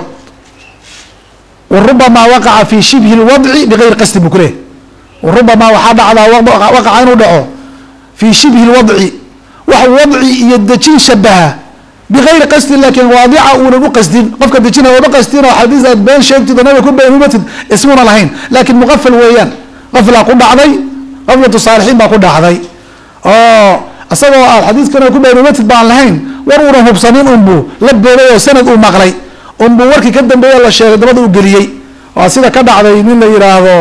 warubamaa waqaca fi shibhi lwadci bigayri qasdi buu kuleeyahy warubamaa waxaa dhacdaa waqaca inuu dhaco fi shibhi lwadci wax wadci iyo dejin shabaha bigayri qasdin laakin waadica uunan u qasdin qofka dejina ooma qasdin oo xadiis aad been sheegtid oo nabiga ku beenumatid ismuna lahayn laakin muqafal weeyaan qaflaa ku dhacday qaflatu saalixiin baa ku dhacday oo isagoo aad xadiiskana ku beenumatid baan lahayn war uunan hubsanin unbuu la booday oo sanad uu maqlay unbuu warkii ka dambeeya la sheegay dabada u geliyey waa sida ka dhacday nin la yihaahdo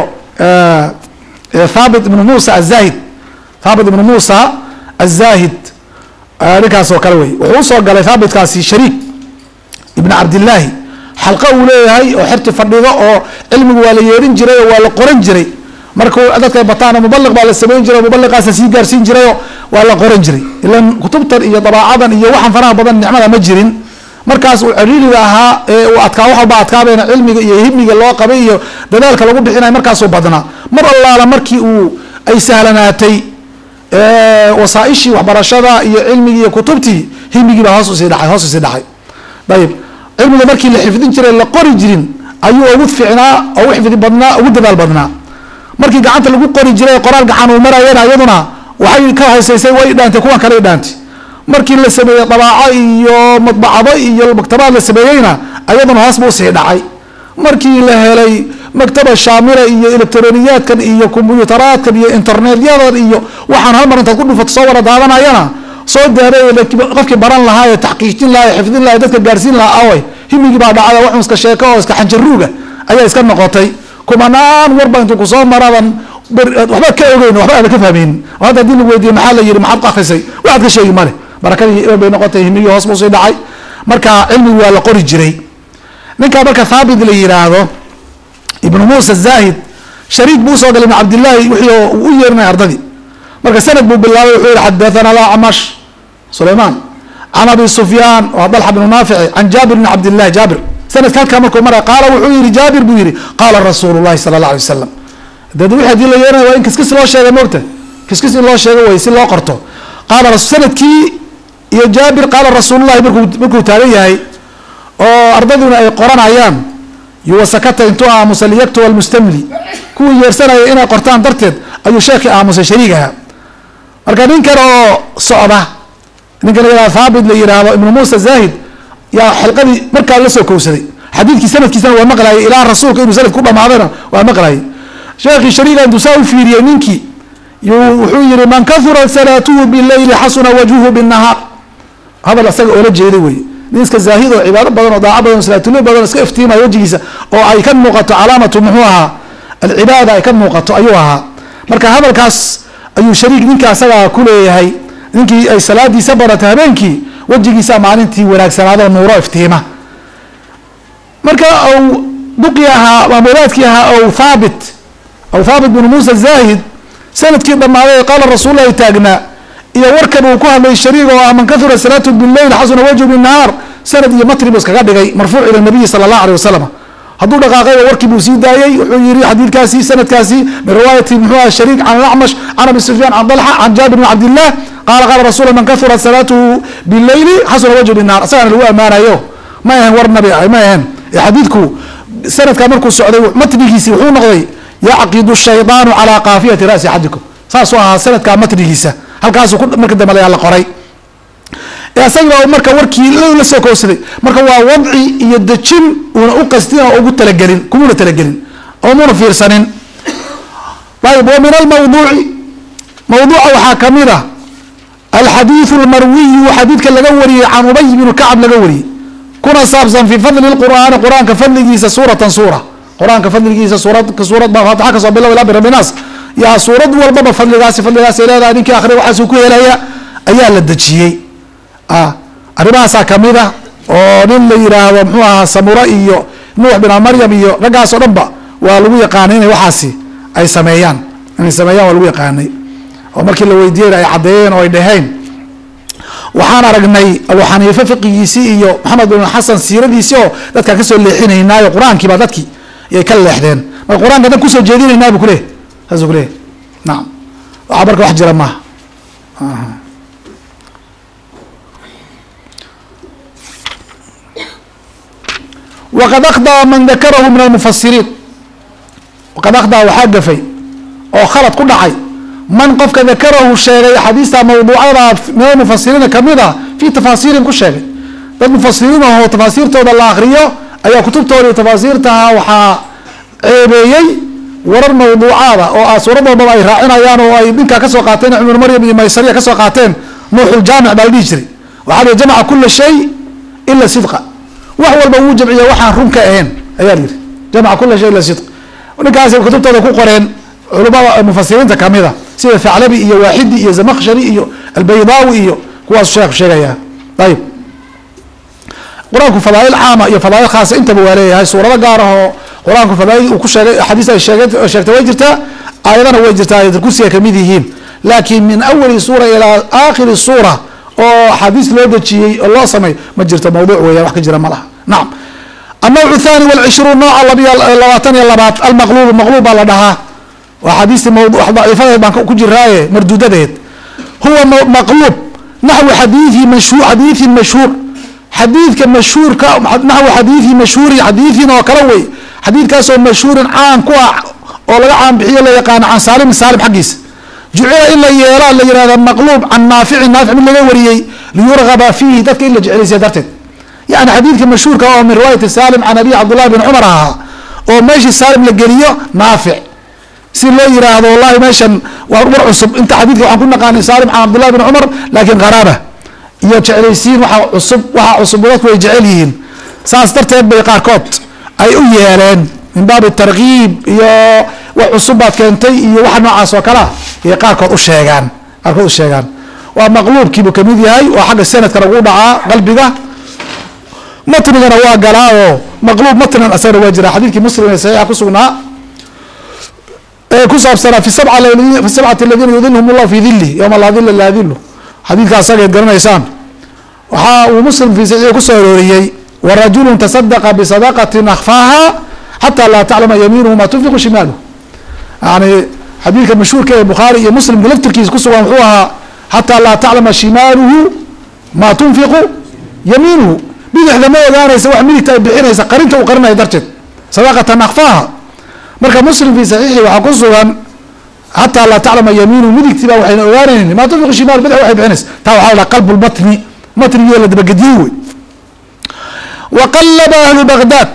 thaabit ibnu muusa azahid thaabit ibnu muusa azahid ninkaas oo kale wey wuxuu usoo galay thaabitkaasi shariik ibn cabdillaahi xalqa uu leeyahay oo xerti fadhido oo cilmigu waa la yeerin jiray oo waa la qoran jiray markuu dadka bataana mubaliq baa la samayn jiray mubaliqaasa sii gaarsiin jirayoo waa la qoran jiray ilan kutubtan iyo dabaacadan iyo waxaan faraha badan nicmada ma jirin markaas uu ciriiriga ahaa ee uu adkaa wax walba adkaabayna cilmiga iyo himiga loo qabay iyo dadaalka lagu bixinaya markaasuu badnaa mar allaala markii uu ay sahlanaatay wasaaishii waxbarashada iyo cilmigii iyo kutubtii himigii baa hoos usii dhaay hoos usii dhacay ayib cilmiga markii la xifdin jiray la qori jirin ayuu ugu ficnaa oo ugu xifdi badnaa ugu dadaal badnaa markii gacanta lagu qori jiray qoraal gacan uu marayana iyaduna waxay ka hooseysay way dhaantay kuwan kale dhaantay markii la sameeyey dabaaco iyo madbacado iyo maktabaad la sameeyeyna iyaduna hoos buu usii dhacay markii la helay maktaba shaamila iyo elektroniyaadkan iyo kombuyuutaraadkan iyo internetyadan iyo waxaan hal mar intaad ku dhufato soo wada daadanayana soo daaray qofkii baran lahaa ee taxqiijin lahaa ee xifdin lahaa dadka gaarsiin lahaa away himigii baa dhacday wax iska sheeko oo iska xanjaruuga ayaa iska noqotay kumanaan warba intuu ku soo maradan waxba ka ogeyn waxba aad ka fahmeen hadda hadii lagu weydiiyo maxaa la yiri maxaad qafisay waxaad ka sheegi male barakadii bay noqotay himigii hoos buu sii dhacay marka cilmigu waa la qori jiray ninka marka thaabit la yiraahdo ibn Musa Zahid shariik buu soo galay Abdullah wixii uu yeernay ardadii marka sanad buu bilaabay wuxuu yiri hadathana la amash Sulaiman عن أبي سفيان وطلحة بن نافع عن جابر بن عبد الله جابر سنة كان كامل مرة قال وحيري جابر بيري قال رسول الله صلى الله عليه وسلم ده دوي حدي له يانا وين كسكس الله شيء موته كسكس الله شيء ويسير الله قرطه قال رسول سنة كي يا جابر قال رسول الله بركو بركو تاريه هاي أو أرضنا قرآن أيام يوسكت انتوا مسليكت والمستملي كو يرسل إنا قرطان درتد أيو شيخ آموس شريكها أركانين كانوا صعبة ninka la yiraahdo Thaabit la yiraahdo ibn Musa Zahid yaa xilqadii markaa la soo koobsaday xadiidkii sanadkiisana waa maqlay ilaa rasuulka inuu sanad ku dhamaadana waa maqlay sheekhi shariiga intuu saa u fiiriyay ninkii wuxuu yiri man kathura salatuhu bil layl hasuna wajhuhu bin nahar hada la saga oo jeeday way ninka Zahid oo cibaado badan oo daaca badan salaatuhu badan iska iftiimay wajigiisa oo ay ka muuqato calaamatu muxuha al cibaada ay ka muuqato ayuu ahaa marka hadalkaas ayuu shariik ninka asaga ku leeyahay ninkii ay salaadiisa baratay habeenkii wajigiisa maalintii wanaagsanaado nuuro iftiima marka oo duqiyaha maamulaadkii ahaa oo Thaabit oo Thaabit bin Musa Zahid sanadkii dhamaaday qala rasuulullaahi taagna iyo warkan uu ku hadlay shariiga oo man kathura salatu bil layl hasuna wajhu bin nahar sanad iyo matrib iskaga dhigay marfuuc ila nabiga sallallahu alayhi wasallam hadduu dhaqaaqay warkii buu sii daayay wuxuu yiri xadiidkaasi sanadkaasi min riwaayati muxuu shariik can al-A'mash can Abi Sufyan can Talha can Jabir bin Abdullah قال قال رسول من كثرت صلاته بالليل حسن وجه بالنهار أصلا لو أمانة ما ين ورنا بيع ما ين حديثكو سنة كاملكو السعودية متنجيسي وحون نقضي يعقد الشيطان على قافية رأس أحدكم صاصوها سنة كامتنجيسة هل كاسو كل مركز ملايا على قري يا سيدنا مركز وركي لا لسه كوسري مركز وضعي يدشين ونقصتين أو قلت تلقلين كمون تلقلين أو مون في سنين طيب ومن الموضوع موضوع وحاكميره الحديث المروي حديث كاللغوري عن أبي بن كعب لغوري كنا صابصا في فضل القرآن قرآن كفضل جيسة سورة سورة قرآن كفضل جيسة سورة كسورة بفاتحة كصاب الله ولا برب الناس يا سورة والبابا فضل جاسي فضل جاسي لا ذلك آخر وحسوكي إليا أيها للدجيي آه أربعة كاميرا ونل يرى ومحوها ساموراء نوح بن مريم رجع صربا والوية قانين وحاسي أي سميان يعني سميان والوية قانين ومركي لو يدير أي عدين أو يدهين وحنا رجني أبو حنيفة فقيسي إيو محمد بن الحسن سيرة ديسيو ذاتك كسر اللي حين هنا القرآن كي بعدك يكل حدين القرآن كذا كسر جديد هنا بكله هذا كله نعم عبرك واحد جرمه آه. وقد أخطأ من ذكره من المفسرين وقد أخطأ وحاج في أو خلط كل حي من قفك ذكره الشيء حديث موضوعات من المفسرين كمذا في تفاسير كل شيء المفسرين هو تفاسير تود الآخرية أي كتب تود تفاسير تها وحا عيبيي ورا الموضوعات أو أسورة بابا يراعينا يعني أو أي بنك كسوقاتين عمر مريم ميسرية كسوقاتين نوح الجامع بالبيجري وهذا جمع كل شيء إلا صدقة وهو الموجود جمعية وحا رمك أهين أيالي جمع كل شيء إلا صدق ونكاس كتب تود كل قرين علماء المفسرين كمذا سيد ثعلبي إيو واحدي إيو زمخشري إيو البيضاوي إيو كواس الشيخ شيخ طيب قرآنكم فضائل عامة إيو فضائل خاصة انت بواليه هاي سورة قاره قرآنكم فضائل وكل حديثة الشيخ ويجرتا أيضا ويجرتا يدركوسيا كميديهين لكن من أول سورة إلى آخر السورة أو حديث لودتشي الله سمي ما جرت موضوع ويا وحكي جرى ملها نعم النوع الثاني والعشرون نوع اللواتاني اللبات المغلوب المغلوب على دها وحديث موضوع ضعيفة بانك كجر راية مردودة هو مقلوب نحو حديث مشهور حديث مشهور حديث كمشهور نحو حديث مشهور حديث وكروي حديث كاسو مشهور عام كوا ولا عام بحي لا يقان عن سالم سالم حقيس جعل إلا يرى إلا يرى مقلوب عن نافع نافع من الوريي ليرغب فيه ذاك إلا جعل سيدرته يعني حديث كمشهور كوا من رواية سالم عن أبي عبد الله بن عمر oo meeshii saalim la geliyo naafic si loo yiraahdo wallahi meeshan waa war cusub inta xadiidka waxaan ku naqaanay saalim can Abdullah bin Umar laakiin qaraaba iyo jecelaysiin waxa cusub waxa cusub dadku way jecel yihiin saas darteed bay qaarkood ay u yeeleen min baab targhiib iyo wax cusub baad keentay iyo wax noocaas oo kala iyo qaarkood u sheegaan qaarkood u sheegaan waa maqluubkii buu kamid yahay waa xagga sanadka lagu dhacaa qalbiga matnigana waa galaa oo maqluub matnan asana waa jira xadiidkii muslim ee saxiixa ku sugnaa ee ku saabsanaa fi sabca fi sabcati alladina yudilhum allah fi dhilli yawma la dhilla illa dhillu xadiidka asaga garanaysaan waxa uu muslim fi saxiix ku soo arooriyay warajulun tasaddaqa bisadaqatin akhfaha hatta la ta'lama yaminuhu ma tunfiqu shimaluhu yani xadiidka mashhuurka ee bukhari iyo muslim laftirkiisa ku sugan wuxuu ahaa hatta la ta'lama shimaluhu ma tunfiqu yaminuhu bidixda ma ogaanaysa wax midigta ay bixinaysa qarinta uu qarinayo darteed sadaqatan akhfaha marka muslim fi saxiixi waxa ku sugan hatta la ta'lama yaminuhu midigtiba waxayna ogaanaynin ma tunfiqu shimaluhu bidix waxay bixinaysa taa waxaa la qalbu lbatni matniyo la dabagediyey wey وقلب أهل بغداد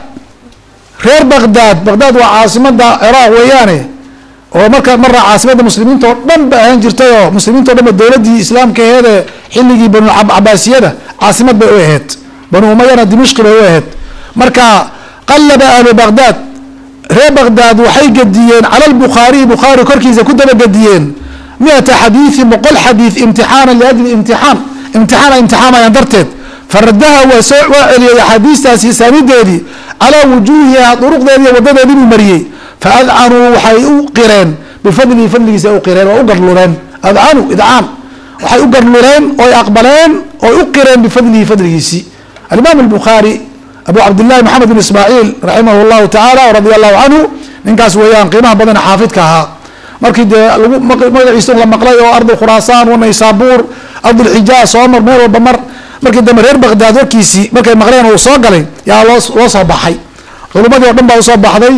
غير بغداد بغداد وعاصمة العراق ويانه ومركز مرة عاصمة المسلمين تودم بأهن جرتيو مسلمين تودم الدولة دي إسلام كهذا حلقي بنو عباسية ده عاصمة بأوهد بنو أمية دمشق بأوهد مركز قلب أهل بغداد غير بغداد وحي قديين على البخاري بخاري كركي إذا كنت قديين مئة حديث بقول حديث امتحانا لأجل امتحان امتحان امتحان ما يندرتد فردها وسوء وعلي حديث تاسي ساندي على وجوهها طرق ذي وضد ذي المريي فأذعنوا وحيؤ قرين بفضل فضل سيؤ قرين وأقرلورين أذعنوا إذعان وحيؤ قرلورين ويقبلين ويقرين بفضل فضل سي الإمام البخاري أبو عبد الله محمد بن إسماعيل رحمه الله تعالى ورضي الله عنه من كاس ويان قيمة بدن حافظ كها مركز مقلع لما قلعوا أرض خراسان ونيسابور أرض الحجاز وعمر مير وبمر markii dambe reer Baghdad warkiisi markay maqleen uu soo galay yaa loo loo soo baxay culumadii oo dhan baa soo baxday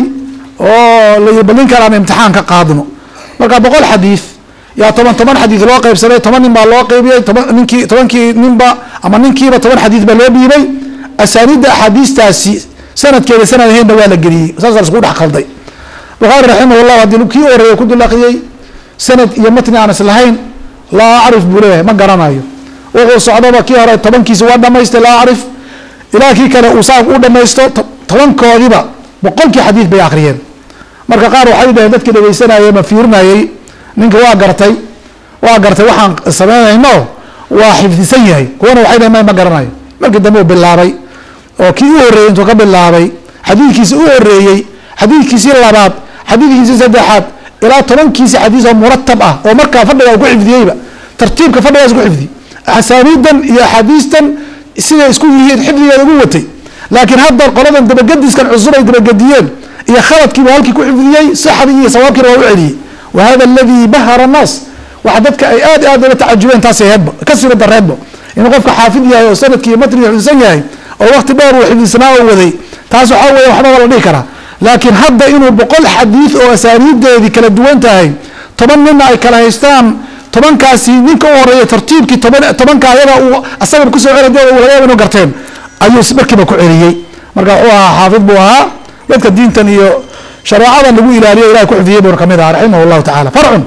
oo la yeelin karaan imtixaan ka qaadno marka boqol xadiis yaa toban toban xadiis loo qaybsaday toban nin baa loo qaybiyay toban ninkii tobankii ninba ama ninkiiba toban xadiis baa loo dhiibay asaanida xadiistaasi sanadkeeda sanadheena waa la geliyay saas isku dhax qalday Bukhari rahimahullah hadii kii horeeyay ku dulaqiyay sanad iyo matni aan islahayn la arif bulee ma garanayo wuxuu socdaba kii hore tobankiisa waa dhamaystay la arif ilaa kii kale uu saaq u dhamaysto tobankoodiba boqolkii xadiis bay akhriyeen marka qaar waxay dhahay dadka dhageysanayay ma fiirinayay ninka waa gartay waa gartay waxaan sameeynayno waa xifdisan yahay kuwana waxay dhahay ma garanayo markii dambe uu bilaabay oo kii u horeeyay intuu ka bilaabay xadiiskiisa u horeeyay xadiiskiisa labaad xadiiskiisa saddexaad ilaa tobankiisa xadiis oo murattab ah oo marka fadhiga ku xifdiyayba tartiibka fadhigaas ku xifdiyay أسانيدا يا حديثا سيدا يسكون يهين حفظي يقول وتي لكن هذا القرآن دبجديس كان عزوبة دبجديين يا خلط كي بهالك كل حفظي سحري سواك روعي وهذا الذي بهر الناس وحدتك أي آد آد تعجبين تاسي هب كسر الدرب إنه قفك حافظ يا وسنة كي متر حفظي يا أو وقت بار وحفظ سنة وذي تاسو حاول وحنا ولا نيكرا لكن هذا إنه بقول حديث أو أسانيد ذي كلا دوان تاعي طبعا لنا أي كلاهستان طبعا كاسي نينك وريه ترتيب كي طبعا طبعا كايدا اسبب كسو عيرده ولا يابنو غرتين ايو سبركيبا ku celiyay marka oo xaafid buu ahaa dadka diintan iyo shariicada lagu ilaaliyo ilaahay ku xifdiyay buu kamid ahaa rahimahu allah ta'ala far'un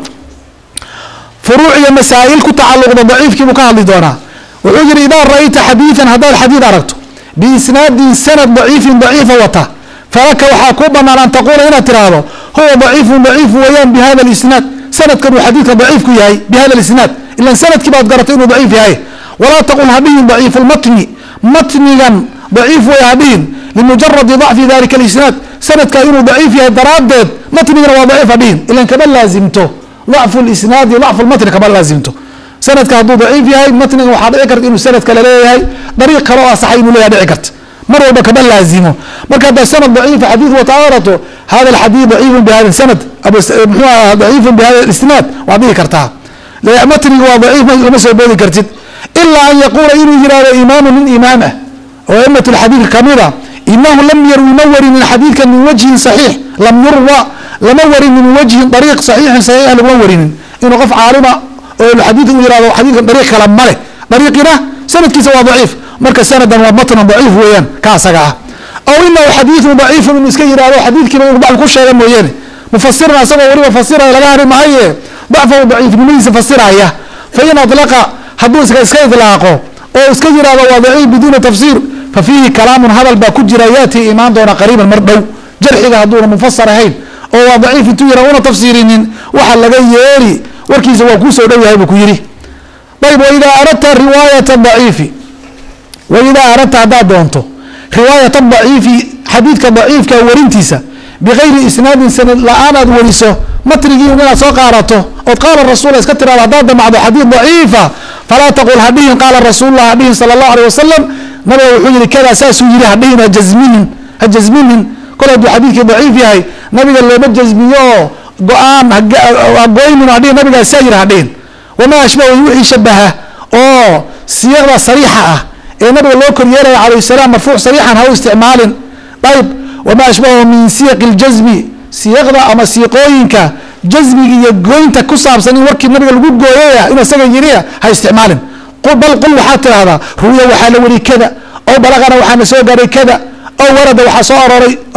furuuc iyo masaa'il ku tacalluqda daciifkii buu ka hadli doonaa wuxuu yiri idaa ra'ayta hadithan hada alhadith aragto bi isnad sanad da'if da'if wata falaka waxa ku banaan an taqula ina tiraado huwa da'if da'if wayan bi hada al-isnad سند كانوا حديث ضعيف كياي بهذا الاسناد الا سند كي بعد قرات انه ضعيف ياي ولا تقول هبين ضعيف المتن متنيا ضعيف ويهبين لمجرد ضعف ذلك الاسناد سند كانوا ضعيف يا درادد متنيا وضعيف هبين الا كمان لازمته ضعف الاسناد ضعف المتن كمان لازمته سند كان ضعيف ياي متن وحد ذكرت انه سند كلا ليهي طريق قراءه صحيح انه لا ذكرت مره كمان لازمه مركز هذا السند ضعيف حديث وتعارضه هذا الحديث ضعيف بهذا السند ابو ضعيف بهذا الاسناد وعطيه كرتها لا متن هو ضعيف ما سوى بهذه كرتت الا ان يقول ان يرى امام من امامه وائمه الحديث كامله انه لم يروي منور من الحديث كان من وجه صحيح لم يروى لمور من وجه طريق صحيح صحيح لمور انه قف عالمه الحديث يرى حديث طريق كلام مله طريقنا سند كيس ضعيف مركز سند ومتن ضعيف ويان كاسغا أو إنه حديث ضعيف من مسكين هذا حديث كما يقول بعض كل شيء موينه مفسرنا سبب وري مفسرها إلى غير ما هي ضعفه ضعيف من يفسرها إياه فإن أطلق حدوث كيس إطلاقه أو مسكين هذا ضعيف بدون تفسير ففيه كلام هذا الباكوجر يأتي إيمان دون قريبا مرضو جرحه هدون مفسر هين أو ضعيف تيرون تفسيرين وحل يري وركيز وكوس ودوي هاي بكيري. طيب وإذا أردت رواية الضعيف وإذا أردت هذا دونته رواية الضعيف حديث ضعيف كورنتيسا بغير إسناد سند لا أنا ورثه مترجي من سقارته وقال الرسول اسكتر على ضاد مع حديث ضعيفة فلا تقول هديه قال الرسول الله هديه صلى الله عليه وسلم نبي وحجر كذا أساس يجري هديه جزمين الجزمين كل هذا حديث ضعيف هاي نبي قال له بجزميه قام قوي من هديه نبي قال سير هدين وما أشبه يوحي شبهه أو صيغة صريحة النبي الله كريره عليه السلام مرفوع صريحا هو استعمال. طيب وما أشبهه من سياق الجزم سياق أما سياقوينك جزمي يجوينت كصاب سنين وركي النبي الوجود جوية إما سجن جريا هاي استعمال. قل بل قل حتى هذا رؤيا وحلوري كذا أو بلغنا وحنا سوغري كذا أو ورد وحصار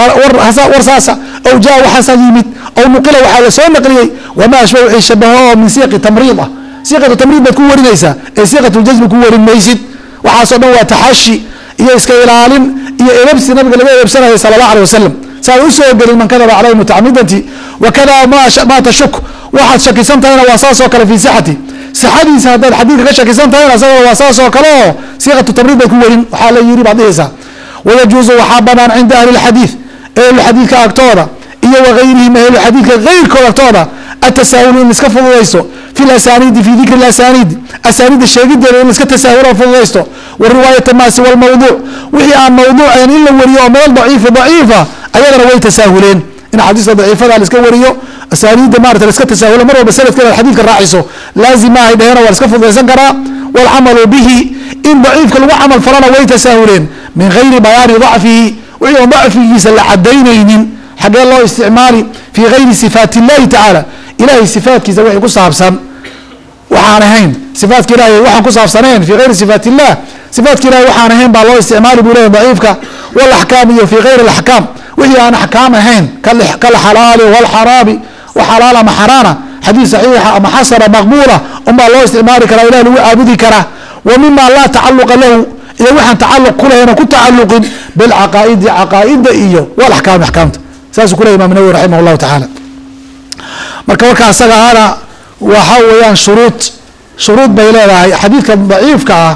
ورصاصة أو جاء وحصل يميت أو نقل وحال سوى نقلي وما أشبهه يشبهه من سياق تمريضة سياق التمريض بتكون ورنيسة سياق الجزم تكون ورنيسة وحاصل هو تحشي إيه إسكيلال إيه لبس النبي لبسنا صلى الله عليه وسلم سأسوق من كذب عليه متعمدا وكذا ما ما تشك واحد شك سنتين وصاص وكلا في صحتي صحتي هذا الحديث شك سنتين وصاص وكلا صيغة التمريض بتكون وحال يري بعضها ويجوز وحابنا عند أهل الحديث أهل الحديث كأكتورة إيه وغيرهم أهل الحديث غير كأكتورة التساهل نسكف فضيسته في الأسانيد في ذكر الأسانيد أسانيد الشديد اللي نسكت تساهل فضيسته والرواية ما سوى الموضوع وهي عن موضوع يعني إلا وريو مال ضعيفة ضعيفة أيضا رواية تساهلين إن حديث ضعيفة على نسكت وريو أسانيد مارت نسكت تساهل مرة بسنة كذا الحديث الراعيسه لازم ما هيدا هنا ونسكت فضيسنكرا والعمل به إن ضعيف كل عمل فرانا وهي تساهلين من غير بيان ضعفه وهي ضعفه يسلع الدينين حق الله استعمالي في غير صفات الله تعالى إلهي صفات كذا وحي قصة بسام وحانهين صفات كلاهي وحن قصة بسنين في غير صفات الله صفات كلاهي وحانهين بالله استعمالي بوله ضعيفك والأحكام في غير الأحكام وهي أنا أحكامهين كالحلال والحرام وحلال محرانا حديث صحيح أما حسر مقبولة أما الله استعمالي كلا إله لو أبدي كره ومما لا تعلق له إذا وحن تعلق كله هنا كنت تعلق بالعقائد عقائد إياه والأحكام أحكامته ساس كله إمام النووي رحمه الله تعالى. marka warka asaga ana waxa weeyaan shuruud shuruud bay leedahay xadiidka daciifka ah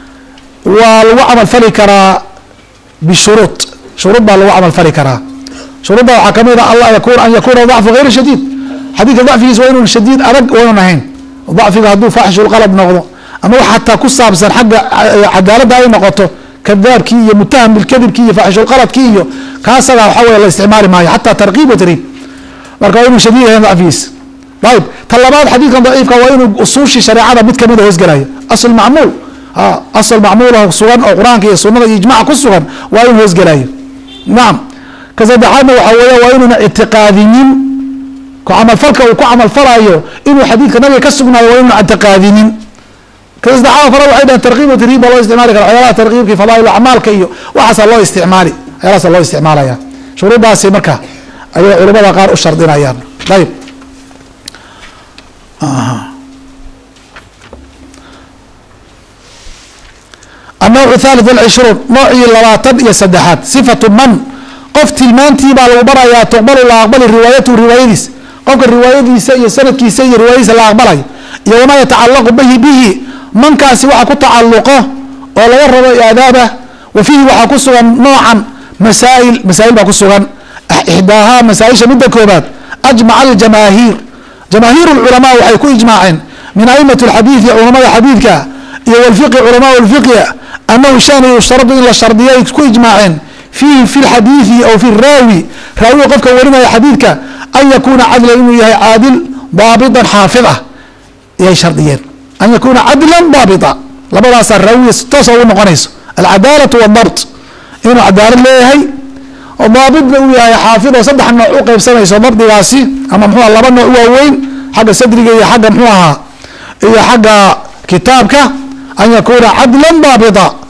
waa lagu amal fali karaa bishuruud shuruud baa lagu amal fali karaa shuruudda waxa kamid ah Allah yakuun an yakuna dhacfu ghayr shadiid xadiidka dhacfigiisa waa inuu shadiid adag oo ahayn dhacfiga haduu faaxish ul qalb noqdo ama waxa ku saabsan xagga cadaaladda ay noqoto kadaabkii iyo mutaham bil kadibkii iyo faaxish ul qaladkii iyo kaasaga waxa weeye la isticmaali maayo hatta tarqiib wa tarhiib marka inuu shadiid yahay dhacfiis. طيب طلبات حديث ضعيف كوين أصول شريعة بيت كبيرة وزجلاية أصل معمول ها أصل معمول هو سوران أو قرآن كي سوران يجمع كل سوران وين وزجلاية نعم كذا دعانا وحويا وين اعتقادين كعمل فرق وكعمل فرعيه إنه حديث كنا يكسبنا وين اعتقادين كذا دعانا فرع أيضا ترغيب وترهيب الله استعمالك العيال ترغيب في فضائل الأعمال كي وحصل الله استعمالي حصل الله استعمالها يا شروط بس مكة أيوة علماء قار الشرطين أيام. طيب آه. النوع الثالث والعشرون نوعي اللواتب يا سدحات صفة من قفت المانتي بالوبرا يا تقبل لا أقبل الروايات والروايات قف الروايات سي سنة كي سي روايات لا أقبل يوم يتعلق به به من كاسي وحكو تعلقه ولا يرى آدابه وفيه وحكو نوعا مسائل مسائل بحكو إحداها مسائل شمدة كوبات أجمع الجماهير جماهير العلماء وحيكون إجماعين من أئمة الحديث علماء الحديث والفقه علماء الفقه أنه شان يشترط إلى الشرطية يكون إجماعين فيه في الحديث أو في الراوي راوي قفك ورنا حديثك أن يكون عدلا إنه عادل ضابطا حافظا يا شرطيين أن يكون عدلا ضابطا لبدا صار راوي تصور مقنيس العدالة والضبط إنه عدالة ليه ضابط ويا حافظ وصدح النوع قيب سنة يصدر دراسي أما محوها الله بنا هو وين حق صدرك هي حق محوها هي حق كتابك أن يكون عدلا ضابطا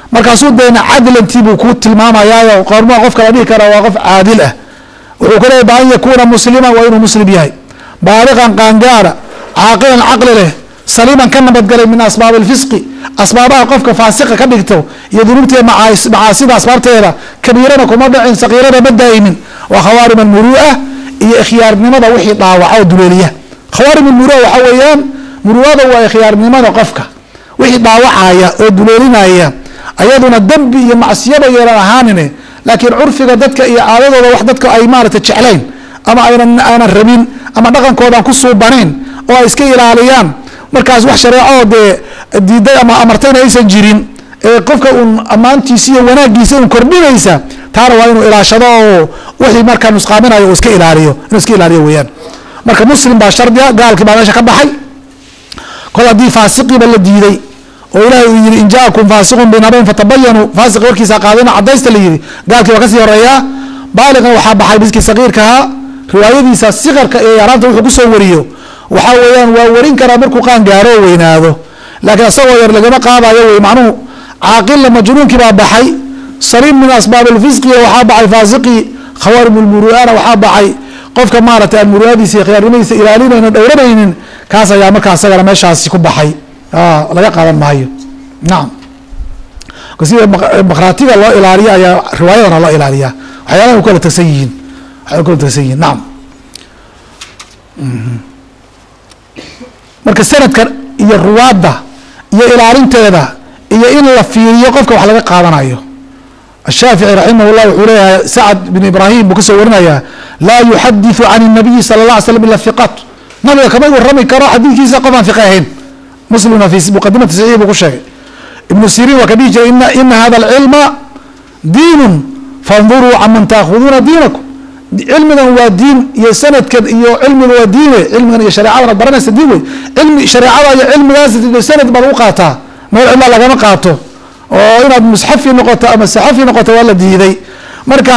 markaasuu deena cadlantii buu kuu tilmaamayaa qormaa qofka la dhihi karaa waa qof caadil ah wuxuu ku leeyahay baan yakuuna musliman waa inuu muslim yahay baaliqan qaangaara caaqilan caqli leh saliiman ka nabadgalay min asbaab alfisqi asbaabaha qofka faasiqa ka dhigto iyo dunuubteeda macaasida asbaabteeda kabiirana kuma dhicin saqiirada ma daa'imin waa khawaarim almuru'a iyo ikhyaarnimada wixii dhaawaca oo duleeliya khawaarim almuru'a waxa weeyaan muru'ada waa ikhyaarnimada qofka wixii dhaawacaya oo duleelinaya ayaduna dambi iyo macsiyada yeelan ahaanine laakiin curfiga dadka iyo caadadooda wax dadka ay maaragtay jeclayn ama aynan aanan rabin ama dhaqankoodan ku suubanayn oo ay iska ilaaliyaan markaas wax shareeco dee diiday ama amartayna aysan jirin ee qofka uun ammaantiisa iyo wanaagiisa uun kordhinaysa taana waa inuu ilaashado oo wixii markaa nusqaaminayo uu iska ilaaliyo inuu iska ilaaliyo weeyaan marka muslim baa shardiya gaalkii baa meesha ka baxay kol haddii faasiqiiba la diiday oo ilaahay uu yidhi in jaakum faasiqun binabayn fatabayanuu faasiqi warkiisa qaadina cadaysta la yidhi gaalkii baa kasii horeeyaa baaliqna waxaa baxay biskii saqiirkahaa riwaayadiisa siqarka iyo yaraanta wuxuu kusoo wariyo waxaa weeyaan waa warin karaa markuu qaan gaaro oo weynaado laakiin asagoo yar lagama qaadayo wey macnuhu caaqilla majnuunkii baa baxay saliim min asbaab alfisqi waxaa baxay faasiqii khawaarim almuru'ana waxaa baxay qofka maaragtay aan muru'adiisa iyo khiyaarnimadiisa ilaalinaynin dhowranaynin kaas ayaa markaa asagana meeshaasi ku baxay laga qaadan maayo nacam sida makhraatiga loo ilaaliyo ayaa riwaayadana loo ilaaliyaa waxyaalaha kala tagsan yihiin waxay kala tagsan yihiin nacam marka sanadkan iyo ruwaadda iyo ilaalinteeda iyo in la fiiriyo qofka wax laga qaadanayo الشhaafiعي raximah الlah wuxuu leeyahay sacd بن ibrahim buu kasoo warinayaa laa yuxadiثu can الnabiyi salى الlaه علي slam ila hiqaat nabiga kama warami karo xadiidkiisa qof aan hiqe ahayn muslimna fi muqadimati saxiix buu ku sheegay ibnu sirin waa ka dhihi jiray ina hada اlcilma diinu fanduruu caman taakuduuna diinakum cilmigan waa diin iyo sanadkan iyo cilmiga waa diine cilmigan iyo shareecadan ad baranaysa diin wey cilmi shareecada iyo cilmigaas sanad baa lagu qaataa meel cilma lagama qaato oo inaad musxafi noqoto ama saxafi noqoto waa la diiday marka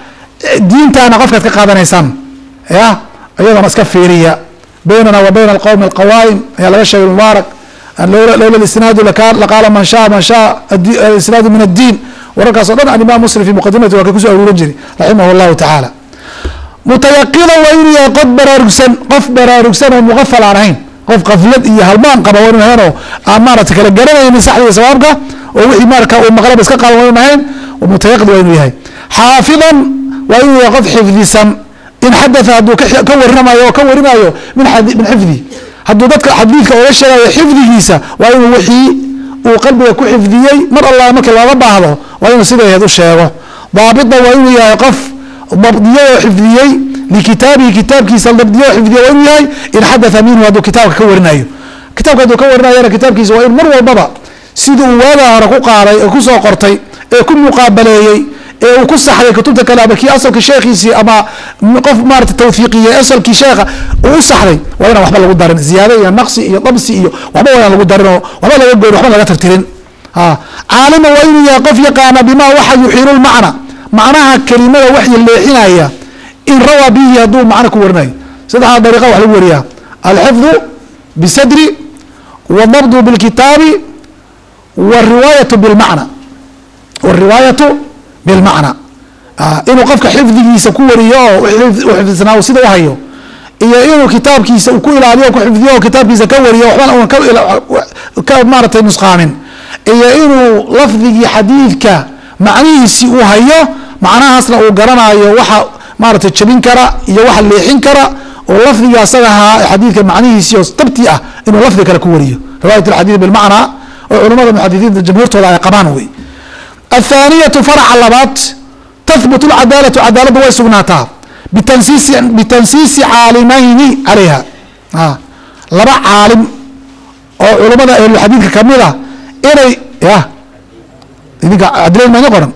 diintaana qofkaad ka qaadanaysaan ya iyadana iska fiiriya baynana wa bayna alqawmi alqawaa'im ayaa laga sheegay mubaarak lowla isnaadu laqaala man shaa man shaa isnaadu min addiin wararkaas o dhan alimaam muslim fi muqadimati waa ka kusoo aruuran jiray raximah llahu tacaala mutayaqidan waa inuu yahay qof baraarugsan qof baraarugsan oo muqafal aan ahayn qof qaflad iyo halmaan qaba waa inu ahayn oo aan maarata kala garanaynin saxda iyo sawaabka oo wixii marka uu maqlaba iska qaban waa inu ahayn mutayaqid waa inuu yahay xaafidan waa inuu yahay qof xifdisan in xadatha hadduu ka warinayo oo ka warinayo min min xifdi hadduu dadka xadiidka oga sheegayo xifdigiisa waa inuu wixii uu qalbiga ku xifdiyey mar allah markii looga baahdo waa inuu sideed u sheego daabita waa inuu yahay qof dabdiyo oo xifdiyey likitaabihi kitaabkiisa dabdiyo oo xifdiyo waa inuu yahay in xadatha minhu hadduu kitaabka ka warinayo kitaabka hadduu ka warinayana kitaabkiisa waa in mar walbaba sidii uu waagaa hore ku qaaday ee kusoo qortay ee ku muqaabaleeyey ee uu ku saxday kutubta kale ama kii asalka sheekhiisii ama qof maarata tawfiiqiyey asalkii sheekha uu u saxday waa inaan waxba lagu darin ziyaado iyo naqsi iyo dabsi iyo waxba waa inaan lagu darin oo waxba laga goyn waxba laga tirtirin caalima waa inuu yahay qof yaqaana bimaa waxa yuxiilu lmacna macnaha kelimada waxyi leexinaya in rawaa bihi hadduu macno ku warinayo saddexdaa dariiqa wax lagu wariyaa alxifdu bisadri wadabdu bilkitaabi wariwaayatu bilmacna wariwaayatu bilmacna inuu qofka xifdigiisa ku wariyo oo xifdisnaa sida u hayo iyo inuu kitaabkiisa ku ilaaliyo ku xifdiyo oo kitaabkiisa ka wariyo waxbana un ka maaratay nusqaamin iyo inuu lafdigii xadiidka macnihiisii uu hayo macnahaasna uu garanayo waxa maaratay jabin kara iyo waxa leexin kara oo lafdiga asaga ahaa xadiidka macnihiisii oo dabti ah inuu lafdi kale ku wariyo riwaayat alxadiid bilmacna oo culamada muxadisiinta jamhuurtooda ay qabaan wey athaaniyatu faraca labaad tahbut lcadaalatu cadaaladda way sugnaataa bitansiisi bitansiisi caalimayni calayha laba caalim oo culamada ahluxadiidka kamid a inay ya idinka cadlayn mayna qoran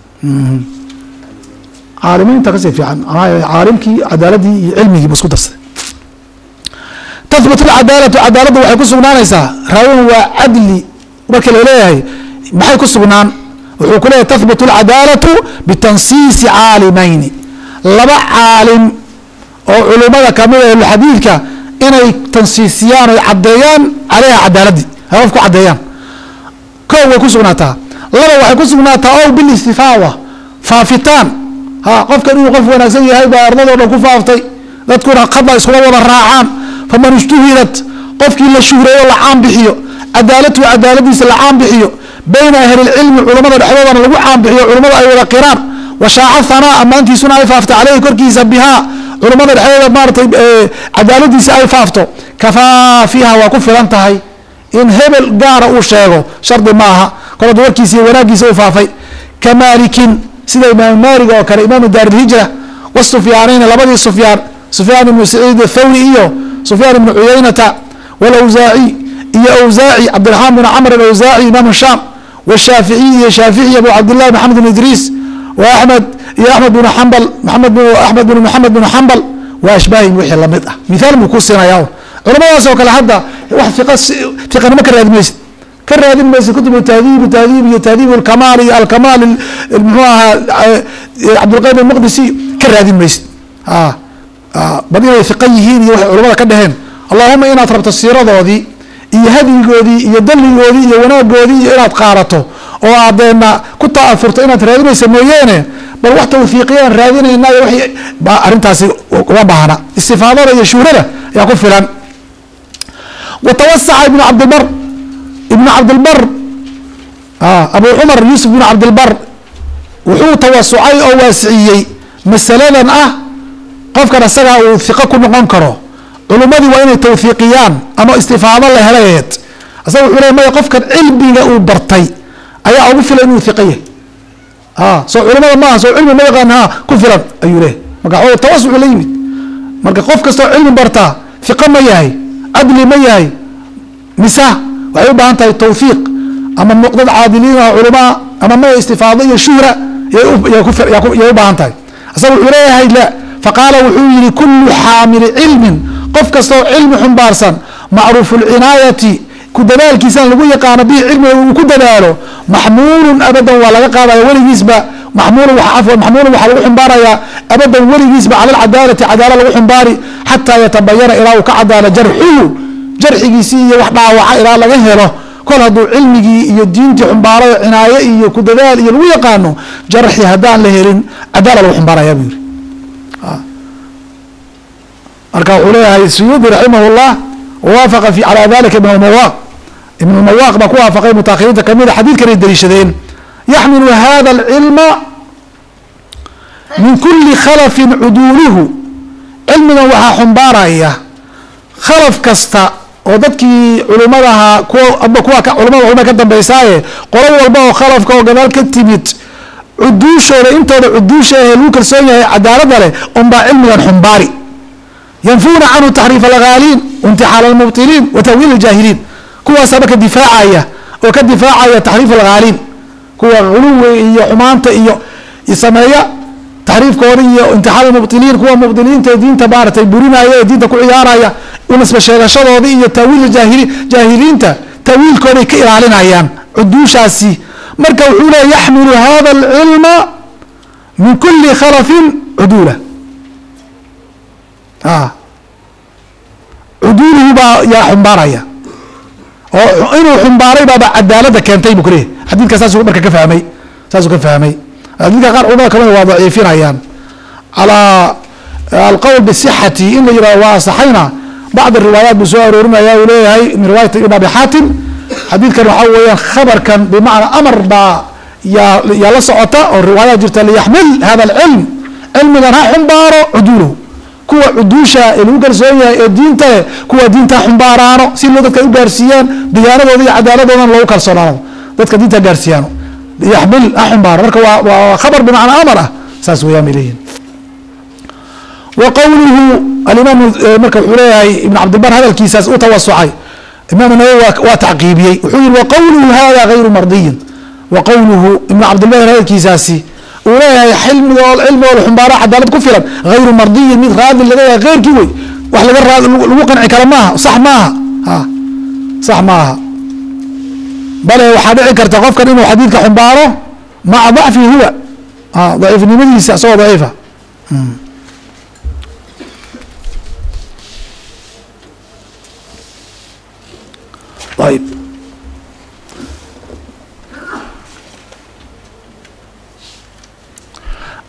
caalimeynta kasii fiican caalimkii cadaaladii iyo cilmigii bu isku darsaday tahbut lcadaalatu cadaaladda waxay ku sugnaanaysaa raawin waa cadli marka laleeyahay maxay ku sugnaan wuxuu ku leeyahay tahbut lcadaalatu bitansiisi caalimayni laba caalim oo culumada kamid a ahluxadiidka inay tansiisiyaan oy caddeeyaan caleyha cadaaladii hay qof ku caddeeyaan ko way ku sugnaataa laba waxay ku sugnaataa ow bilistifaada faafitaan ha qofkan inuu qof wanaagsan yahay baa ardadoo dhan ku faaftay dadkuna qadla iskula wada raacaan faman ishtuhirat qofkii la shuhreeyo la caan bixiyo cadaalatu cadaaladiisa la caan bixiyo bayna ahli lcilmi culamada dhexdoodana lagu caan bixiyo culamada ay wada qiraan washaaca hanaa ammaantiisuna ay faafto caleyhi korkiisa bihaa culamada dhexdooda maaratay cadaaladiisa ay faafto kafaa fiiha waa ku filan tahay in hebel gaara uu sheego shardi maaha koladu warkiisa iyo wanaagiisa u faafay ka maalikin sida imaamu maalig oo kale imaamu daarilhijra wasufyaanayni labadii sufyaan sufyaan ibnu saciid athawri iyo sufyaan ibnu cuyaynata walawsaaci iyo awsaaci cabdiraxmaan bin camr alawsaaci imaamu shaam washaaficiy iyo shaafici abu cabdillahi maxamed bin idriis wa axmed iyo axmed bin xambal maxamed bin axmed bin maxamed bin xambal wa ashbaahim wixii lamid ah mithaal buu ku siinayaa culamadaas oo kale hadda wax fiqa fiqanimo ka raadin maysid ka raadin maysid kutubu tahdiib tahdiib iyo tahdiib alkamaal iyo alkamaal muxuu ahaa cabdulqayim almaqdisi ka raadin maysid badi inay fiqan yihiin iyo waxay culamada ka dheheen allahuma inaad rabto siiradoodii iyo hadyigoodii iyo dalligoodii iyo wanaagoodii iyo inaad qaarato oo aadeena ku ta'afurto inaad raadinaysa mooyeene bal wax tawfiiqiyaan raadinayna iyo wixii baa arrintaasi uma baahna istifaadada iyo shuhrada ayaa ku filan watawasaca ibnu cabdilbar ibnu cabdilbar abu cumar yuusuf ibnu cabdilbar wuxuu tawasucay oo waasiciyey masaladan ah qofkan isagaa uu hiqo ku noqon karo culummadii waa inay tawfiiqiyaan ama istifaado la helayeed asaga wuxuu leey maya qofkan cilmiga uu bartay ayaa ugu filan inuu hiqo yahay soo culamada maaha soo cilmi ma yaqaan ha ku filan ayuu leehay marka tawasucu la yimid marka qof kastoo cilmi bartaa hiqo ma yahay cadli ma yahay mise waxay u baahan tahay tawfiiq ama muqdad caadiliin oo culamaa ama maya istifaado iyo shuhra yay u baahan tahay asaga wuxuu leeyahay la faqaala wuxuu yihi kullu xaamili cilmin qof kastoo cilmi xumbaarsan macruufu lcinaayati ku dadaalkiisana lagu yaqaano bihi cilmiga uu ku dadaalo maxmuulun abadan waa laga qaadaya weligiisba maxmuulun afwan maxmuulun waxaa lagu xumbaarayaa abadan weligiisba cala alcadaalati cadaala lagu xumbaari xataa yatabayana ilaa uu ka cadaalo jarxuhu jarxigiisii iyo wax dhaawaca ilaa laga helo kol hadduu cilmigii iyo diintii xumbaarayo cinaaye iyo ku dadaal iyo lagu yaqaano jarxi haddaan la helin cadaala lagu xumbaaraya buu yihi marka wuxuu leeyahay suyuudi raximah llah wawaafaqa fi calaa dalika ibn lmawaaq ibn lmawaaq baa ku waafaqay mutaahiriinta kamida xadiidkanay daliishadeen yaxmilu hada alcilma min kuli khalafin cuduuluhu cilmigan waxaa xumbaaraya khalaf kasta oo dadkii culimadaha kuwa kuwa culamada culumada ka dambeysaaye qolo walba oo khalafka oo gadaal ka timid cuduushooda intooda cuduusha ee lagu kalsoon yahay cadaalada leh unbaa cilmigan xumbaari yanfuuna canhu taxriif alghaaliin waintixaal almubtiliin wa tawiil aljaahiliin kuwaasaa marka difaacaya oo ka difaacaya taxriif alghaaliin kuwa guluwi iyo xumaanta iyo sameeya taxriifkooda iyo intixaal almubtiliin kuwa mubtiliinta ee diinta maaratay burinaya ee diinta ku ciyaaraya unasba sheegashadooda iyo tawiil jaahili jaahiliinta tawiilkooday ka ilaalinayaan cuduushaasi marka wuxuu leeya yaxmilu hada alcilma min kuli khalafin cuduula cuduuluhu baa yaa xumbaaraya oo inuu xumbaaray baaba cadaalada keentay buu kuleeyahy xadiidka saasuu marka ka fahmay saasuu ka fahmay xadiidka qaar culamada kamida waa daciifinayaan calaa alqowl bisixati in la yihahdo waa asaxayna bacd riwaayaat buu soo aroorinaya uu leeyahay min riwaayati ibn abi xaatim xadiidkan waxaa weeyaan khabarkan bimacnaa amar baa yaa yaa la socota oo riwaayaat jirta liyaxmil hada alcilm cilmigan ha xumbaaro cuduuluhu kuwa cuduusha ee lagu kalsoon yahay ee diinta leh kuwa diinta xumbaaraano si loo dadka u gaarsiiyaan diyaanadooda iyo cadaaladoodan loogu kalsoonaano dadka diinta gaarsiiyaano yaxmil ha xumbaaro marka waa waa khabar bimacnaa amar ah saas weeyaan bay leeyihin wa qawluhu alimaam marka wuxuu leeyahay ibn cabdilbar hadalkiisaas u tawasucay imaam nawawi waa tacqiibiyey wuxuu yihi wa qawluhu hada gayru mardiyin wa qawluhu ibn cabdilbar hadalkiisaasi uu leeyahay xilmigo cilmigooda xumbaaro cadaalad ku filan hayru mardiyin mid raadin laga yahay keyrkii wey wax laga raa lagu qanci karo maaha sax maaha a sax maaha bale waxaa dhici karta qofkan inuu xadiidka xumbaaro maca dacfihi huwa daciifnimadiisa isagoo daciifa ayb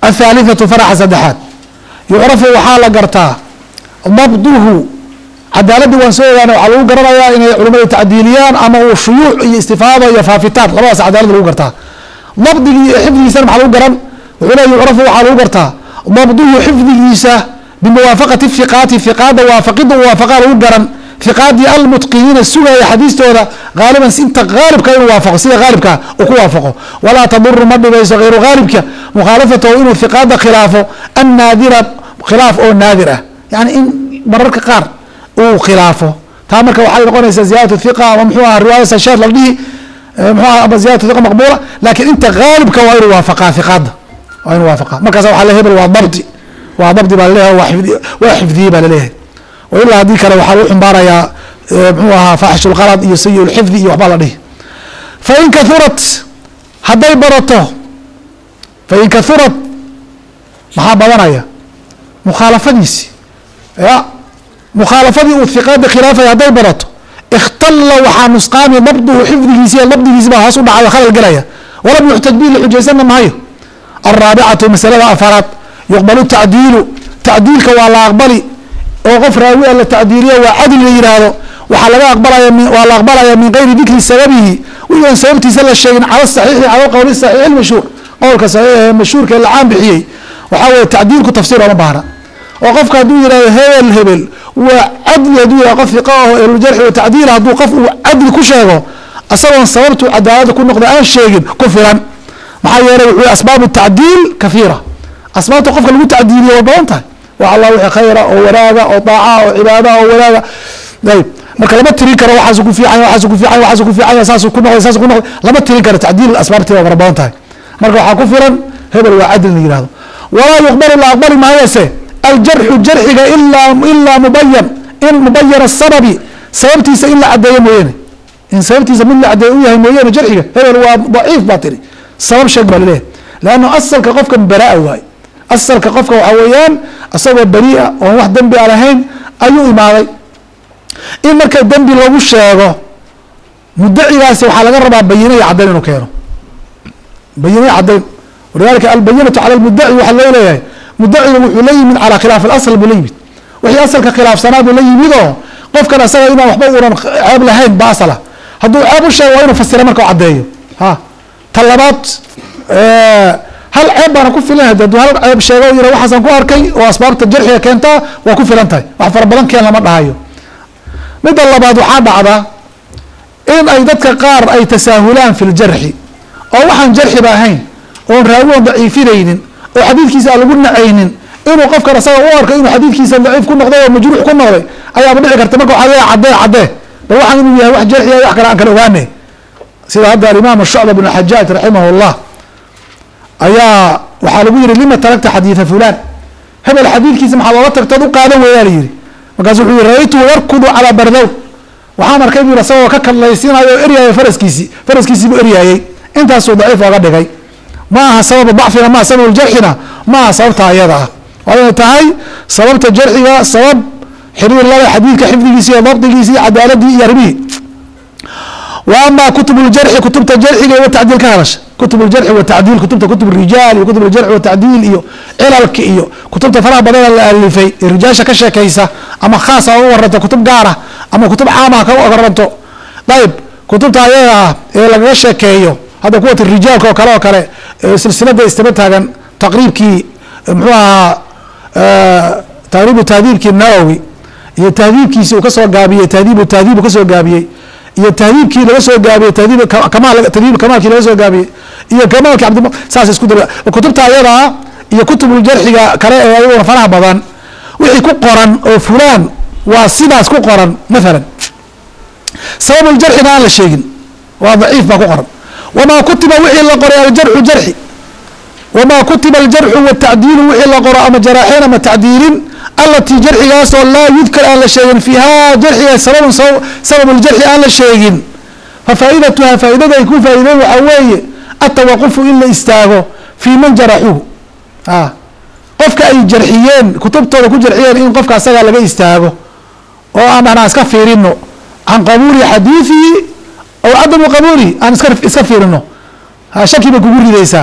الثالثة فرح سدحات يعرف وحال قرطا ضبطه عدالة وانسوغان وحلو قرطا إن علماء تعديليان أما الشيوع استفاضة يفافتات لباس عدالة لو قرطا ضبط حفظ سلم حلو قرن وعلا يعرف وحلو قرطا ضبطه حفظ يسا بموافقة الثقات الثقات وافقد ووافقا لو قرن ثقات المتقنين السوء حديث تودا غالبا انت غالب كان يوافق سيده غالبك وكوافقه ولا تضر مد ليس غير غالبك مخالفته انه الثقات خلافه النادره خلاف او نادره يعني ان مررك قار او خلافه تامرك waxay noqonaysaa زياده الثقه ومحوها الروايه الشاذ لدي محوها زياده الثقه مقبوله لكن انت غالبك waa inuu waafaqaa ثقات waa inuu waafaqaa markaas waxa la hebel waa dabti waa dabti baa leeyahay waa xifdi baa leeyahay وإلا هذيك لو حلو حمبارة يا محوها فاحش الغرض يسيء الحفظ يوحبال عليه فإن كثرت هدي برته فإن كثرت محابة ونايا مخالفة نسي يا مخالفة الثقات بخلافة هدي برته اختل وحا نسقام نبضه وحفظه يسيء نبضه يسيء حسب على خلال القراية ولم يحتج به لحجيزنا معيه الرابعة مسألة أفراد يقبل التعديل تعديلك ولا أقبلي oo qof raawi la tacdiiriyo waa adil yiraahdo waxa laga aqbalaya waa la aqbalaya min qeyri dikri sababihi iyo sababtiisa la sheegin ala saxiix ala qawli saxiix mashhuur qowlka saxiix mashhuurka la caan bixiyay waxa weeye tacdiilku tafsiir ama baara oo qofka haduu yiraahdo hebel hebel waa adil haduu yiraahdo qof fiqaho ee jarh iyo tacdiil haduu qof uu adil ku sheego asagoon sababtu cadaalad ku noqdo aan sheegin ku filan maxaa yeelay wuxuu asbaab tacdiil kathira asbaabta qofka lagu tacdiiliyo waa badan tahay والله وحي خيرا أو وراغا أو طاعة أو عبادة أو وراغا طيب marka lama tirin karo waxa ku fiican waxa ku fiican waxa ku fiican asaas ku noqday asaas ku noqday lama tirin karo tacdiil asbaab tiba warbadan tahay marka waxa ku filan hebel waa adil yiraahdo wala yuqbal la aqbal ma yase al jarh jarhiga illa illa mubayyan in mubayyan as-sababi sababtiisa illa adeeyo mooyane in sababtiisa mid la adeeyo yahay mooyane jarhiga hebel waa dhaif batiri sabab shay balile laano asalka qofka baraa waay asalka qofka waxa weeyaan asagoo bari'a oo wax dambi aan lahayn ayuu imaaday in marka dambi lagu sheego muddacigaas waxa laga rabaa bayinay cadeyn inuu keeno bayinay cadeyn ولذلك البينة على المدعي waxa loo leeyahay muddacigu wuxuu leeyahay min ala khilaaf al-asl bulayid wixii asalka khilaaf sanad bulayid oo qofka asaga inuu waxba uran ceeb lahayn baasala haduu ceeb u sheego inuu fasiro marka cadeeyo ha talabaad ee هل عيب أنا كوفي لها ده هل عيب شيء يروح وحسن كواركي وأسباب الجرح كنتا وكوفي لنتاي وحفر بدن كان لما دهايو مد الله بعد وحاب عدا إن أيدتك قار أي تساهلان في الجرح أو وحن جرح باهين أو راوي ضعيفين أو حديث كيس على قلنا عين إنه قف كرساء وارك إنه حديث كيس ضعيف كنا قضايا ومجروح كنا قضايا أي أبدا كرتمك عليه عداه عداه بروح إنه يا واحد جرح يحكي عن كلامه سيد هذا الإمام الشعبي بن الحجاج رحمه الله ayaa waxa lagu yiri lima tarakta hadith fulan hebel hadithkiisa maxaa loo tagtay u qaadan weeyay yiri markaas wuxuu raytu yarkudu ala bardaw waxaan arkay inuu asagoo ka kadlaysiinayo eriyay faraskiisi faraskiisi buu eriyay intaas oo daciif uga dhigay ma aha sabab dhacfina ma sabab jarxina ma sababta ayada waa tahay sababta jarxiga sabab xiriir la hadithka xifdigiisa iyo dabdigiisa iyo cadaaladii iyo ribi واما كتب الجرح كتب الجرح والتعديل كهرش كتب الجرح والتعديل كتب كتب الرجال وكتب الجرح والتعديل iyo cilalka iyo kutubta faraha badan la alifay rijaasha ka sheekaysa ama khaas oo warata kutub gaar ah ama kutub caama ka waranto dayib kutubta ayaga ee laga sheekeeyo hada kuwa rijaalka oo kale oo kale silsilada istaba taagan taqriibkii muxuu taqriibu taadiibkii nawawi iyo taadiibkiisa uu ka soo gaabiyay taadiibu taadiibu ka soo gaabiyay iyo taadiibkii laga soo gaabiyay taadiib kamaal taadiib kamaalkii laga soo gaabiyay iyo kamaalki abdi saas isku dara kutubta ayada iyo kutubul jarxiga kale ee ay faraha badan wixii ku qoran oo fulaan waa sidaas ku qoran mesela sababul jarxina aan la sheegin waa dhaif ba ku qoran wama kutiba wixii la qoray al jarxu jarxi wama kutiba al jarxu wa ta'diil wixii la qoray ama jaraxin ama ta'diilin التي جرحها لا يذكر أن شيء فيها جرحها سبب سبب الجرح أن شيء ففائدتها فائدة يكون فائدة وحوية التوقف إلا استاغو في من جرحوه آه. قفك أي جرحيين كتبت لكو جرحيين إن قفك أساقا لغا استاغو وأنا أنا أسكفر إنه عن قبول حديثي أو عدم قبولي أنا أسكفر إنه شكي بقبولي ليسا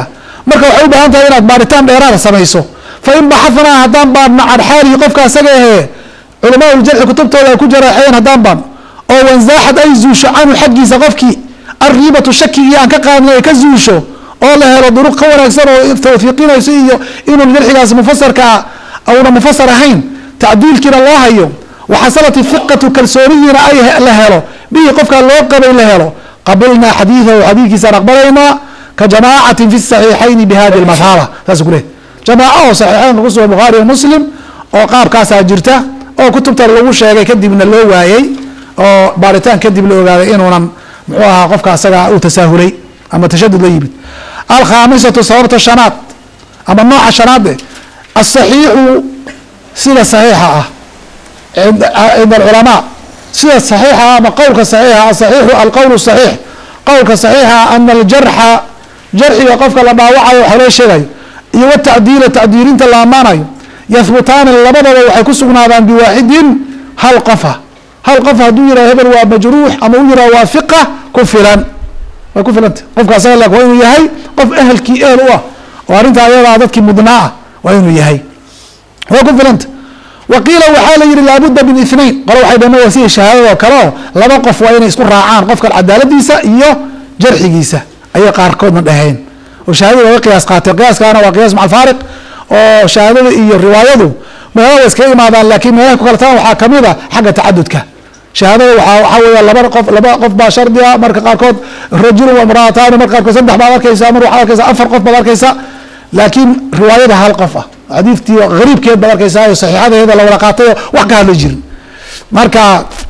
marka waxay u baahan tahay inaad baaritaan dheeraada samayso fa in baxathnaa haddaan baadna can xaalihi qofka asaga ahee culamaa uljarxi kutubtooda ay ku jaraaxeen haddaan baan oo wansaaxad ay zuusho canhu xaggiisa qofkii arriibatu shakigii aan ka qaadnay ay ka zuusho oo la helo duruq ka wanaagsan oo tawfiiqinayso iyo inuu jarxigaas mufasarkaa auna mufasar ahayn tacdiilkiina loo hayo waxasalat ifiqatu kalsoonidiina ay la helo bihi qofkaa loo qabay la helo qabilnaa xadiidahu xadiidkiisaan aqbalaynaa ka jamaacatin fi saxiixayni bihadi lmadhaba saas ku leh jamaaco oo saxiixayn lagu sugo bukhaari iyo muslim oo qaabkaasaa jirta oo kutubta lagu sheegay kadibna loo waayey oo baaritaan kadib la ogaaday inuunan muxuu ahaa qofka asaga u tasaahulay ama tashadud la yimid alkhaamisatu sababta shanaad ama nooca shanaade asaxiixu sida saxiixa ah cinda alculamaa sida saxiixa ama qowlka saxiixa asaxiixu alqowl saxiix qowlka saxiixa ana aljarxa jarxiga qofka la dhaawacayo waxa loo sheegayo iyo watacdiila tacdiilinta la ammaanayo yahbutaani labadaba waxay ku sugnaadaan biwaaxidin hal qofa hal qof hadduu yihah hebel waa majruux ama u yihah waa fiqa ku filan way ku filanta qofka asaga la waa inuu yahay qof ehelkii ehel u ah oo arrinta ayadaa dadkii mudnaa ah waa inuu yahay way ku filanta waqiila waxaa la yihi laabudda min ithnain qolo waxay dhaheen waa sidii shahaadada oo kale oo laba qof waa inay isku raacaan qofkan cadaaladiisa iyo jarxigiisa ayay qaarkoodna dhaheen oo shahaadada laga qiyaas qaatay qiyaaskaana waa qiyaas maca alfaariq oo shahaadada iyo riwaayadu meelaha way iskaga imaadaan laakiin meelaha ku kala tagaan waxaa kamid a xagga tacadudka shahaadada waa waxaa weeya laba qof laba qof baa shardi ah marka qaarkood rajulun wa imraataani marka qaarkood saddex baad arkaysaa mar waxaad arkaysaa afar qof baad arkaysaa laakiin riwaayada hal qof ah xadiidkii gariibkeed baad arkaysaa oo saxiixadeeda la wada qaatay oo wax ka hadla jirin marka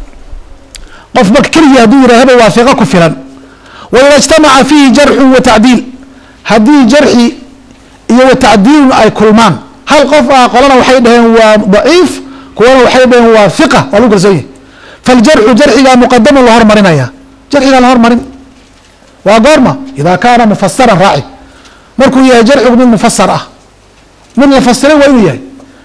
qof marka keligii hadduu yihah hebel waa fiqa ku filan waida ijtamaca fiihi jarxun wa tacdiil haddii jarxi iyo wa tacdiilun ay kulmaan hal qof ah qolana waxay dhaheen waa daciif kuwana waxay dhaheen waa fiqa waa lagu kalsoon yahay faljarxu jarxigaa muqadamun la hormarinaya jarxigaa la hormarin waa goorma idaa kaana mufasaran raaci markuu yahay jarxigu mid mufasar ah mid la fasiray waa inuu yahay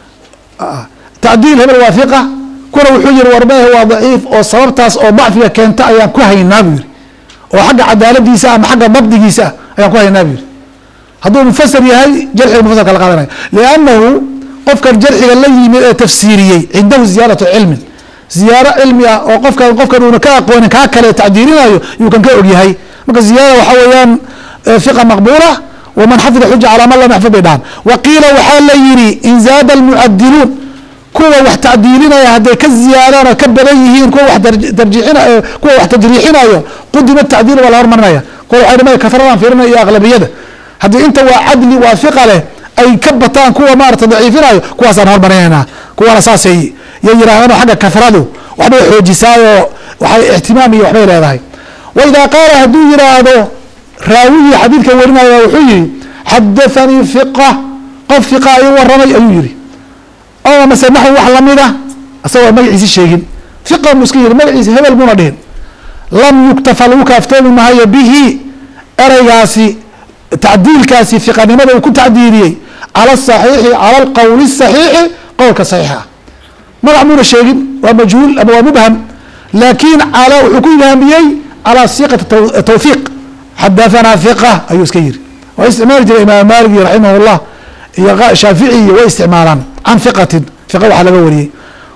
tacdiil hebel waa fiqa kuna wuxuu yihi warbehe waa daciif oo sababtaas oo dacfiga keenta ayaan ku haynaa buu yihi oo xagga cadaaladiisa ama xagga dabdigiisa ah ayaan ku haynaa buu yihi hadduu mufasir yahay jarxiga mufasarka la qaadanaya liannahu qofkan jarxiga la yimid ee tafsiiriyey cindahu ziyaadatu cilmin ziyaaro cilmi ah oo qofkan qofkan uuna ka aqoonin kaa kale tacdiirinayo yuu kan ka ogyahay marka ziyaada waxaa weeyaan fiqa maqbuula waman xafida xuja calaa man lam yaxfid bay dhahan waqiila waxaa la yihi in zaada almucadiluun kuwa wax tacdiilinaya hadday ka ziyaadaan oo ka badan yihiin kuwa wax tarjiixina kuwa wax tajriixinayo qudima tacdiil waa la hormarinaya kuwa waxay dhamay kasradan fiirinaya iyo aqlabiyada haddii inta waa cadli waa fiqa leh ay ka bataan kuwa maarata daciifinayo kuwaasaan hormarinayna kuwana saasay yay yidhahdaan xagga kasradu waxbay xoojisaayoo waxay ixtimaam iyo waxbay leedahay waidaa qaala hadduu yidhaahdo raawigii xadiidka warinaya wuxuu yihi xadathanii fiqa qof fiqa ii waramay ayuu yihi oo mase naxwi wax lamid ah isagoo magaciisi sheegin fiqa mu iska yihi magaciisi hebel muna dhihin lam yuktafa lagu kaaftoomi mahayo bihi ereygaasi tacdiilkaasi fiqanimada uu ku tacdiiliyey cala asaxiixi cala alqowli asaxiixi qowlka saxiixa magac muuna sheegin waa majhuul ama waa mubham laakiin ala wuxuu ku ibhaamiyey calaa siiqati tawfiiq xadahanaa fiqa ayuu iska yiri waa isticmaali jiray imaam maliki raximah llah iyo shaafici iyo way isticmaalaan can fiqatin fiqa waxaa laga wariyey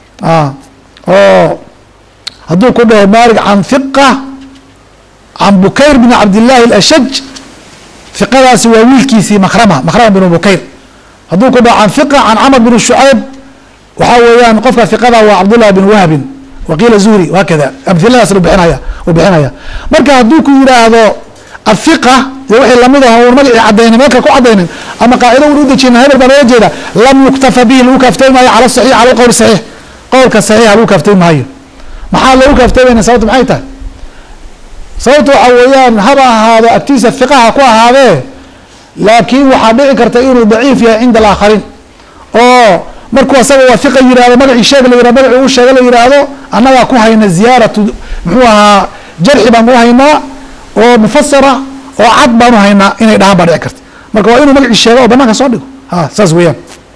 oo hadduu ku dhaho malik can fiqa can bukayr bin cabdillahi alashaj fiqadaasi waa wiilkiisii makrama makrama binu bukayr hadduu ku dhaho can fiqa can camr bin shucayb waxaa weeyaan qofka fiqada waa cabdullah bin wahbin waqiila zuhri hakada amhiladaas bixinaya uu bixinaya marka hadduu ku yidhaahdo afiqa iyo wixii lamid ah un magacii cadaynin meelka ku cadaynin ama qaacido un u dejina hebel baa looga jeeda lam yuktafa bihi lagu kaaftooy maayo cala saxiix cala alqowl saxiix qowlka saxiixa lagu kaaftooy maayo maxaa loogu kaaftooyayna sababta maxay tahay sababta waxaa weeyaan haba ahaado agtiisa fiqaha ku ahaadee laakiin waxaa dhici karta inuu daciif yahay cinda alaakhariin oo markuu asaga waa fiqa yihahdo magacii sheeg la yihahdo magacii uu sheega la yihahdo annagaa ku hayna ziyaaratu muxuu ahaa jarxi baan ku haynaa oo mufasira oo cad baanu haynaa inay dhahaan baa dhici karta marka waa inuu magacii sheego oo banaanka soo dhigo ha saas weeyaan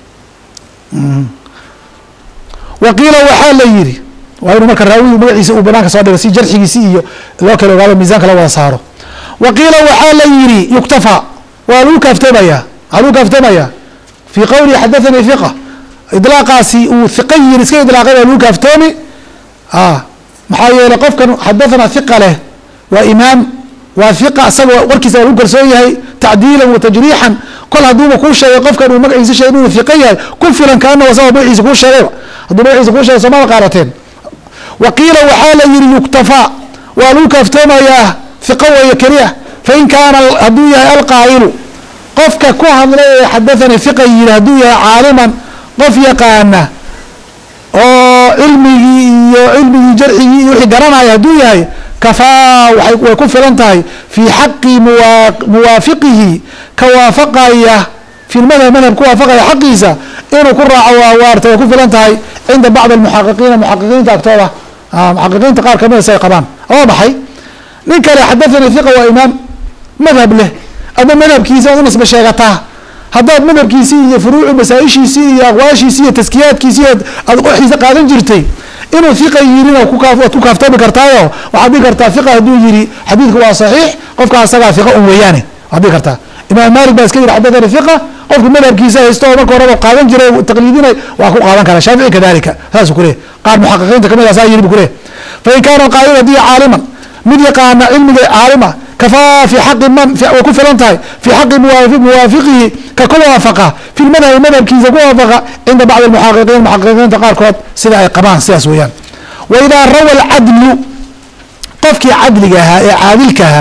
waqiila waxaa la yidhi waa inuu marka raawigu magaciisa uu banaanka soo dhigo si jarxigiisi iyo loo kala ogaado miisaanka la wada saaro waqiila waxaa la yidhi yuktafa ولو كافتميا علو كافتميا في قولي حدثني ثقة إطلاقاسي وثقي رسكي إطلاقي ولو كافتمي آه محايا لقف كان حدثنا ثقة له وإمام وثقة سوى وركز ولو كرسويه تعديلا وتجريحا كل هدوما كل شيء قف كانوا مقعيز شيء إنه ثقية كل فلان كأنه وسوى مقعيز كل شيء هدوما مقعيز كل شيء سماه قارتين وقيل وحال يكتفى ولو كافتميا ثقة ويكريه فإن كان هدوية القائل قفك كوهن لي حدثني ثقة هدوية عالما قف يقانا oo cilmigi iyo cilmigi jarxigi wixii garanaya haduu yahay kafaa waxay way ku filan tahay fi haqqi muwaafiqihi ka waafaqaya fi madhab madhab ku waafaqaya xaqiisa inuu ku raaco waa waarta way ku filan tahay inda bacd almuhaqiqiin muhaqiqiinta agtooda muhaqiqiinta qaar kamid ah ay qabaan oo baxay nin kale xadathani thiqa wa imam madhab leh ama madhabkiisa oo nasba sheegataa haddaad madhabkiisii iyo furuuci masaa-ishiisii iyo aqwaashiisii iyo taskiyaadkiisii aad uxiisa qaadan jirtay inuu hiqa yirina waad ku kaaftoomi kartaayo waxaad dhihi kartaa hiqa hadduu yiri xadiidku waa saxiix qofka asagaa hiqa un weeyaane waad dhihi kartaa imaam maalik baa iska yiri xadathani hiqa qofku madhabkiisa haysto oo marka horeba qaadan jiray taqliidinay waa ku qaadan karaa shaafici kadalika saasuu ku leeyahy qaar muxaqiqiinta kamid ah saa yiri buu ku leeyahy fain kaana qaa'ila haddii caaliman mid yaqaana cilmiga caalima كفى في حق من وكفر انتهي في حق موافق موافقه ككل وافقه في المذهب المذهب كيزا وافقه عند بعض المحققين المحققين تقاركوت سيدا قبان سياس ويان واذا روى العدل قفك عدلها عادلكها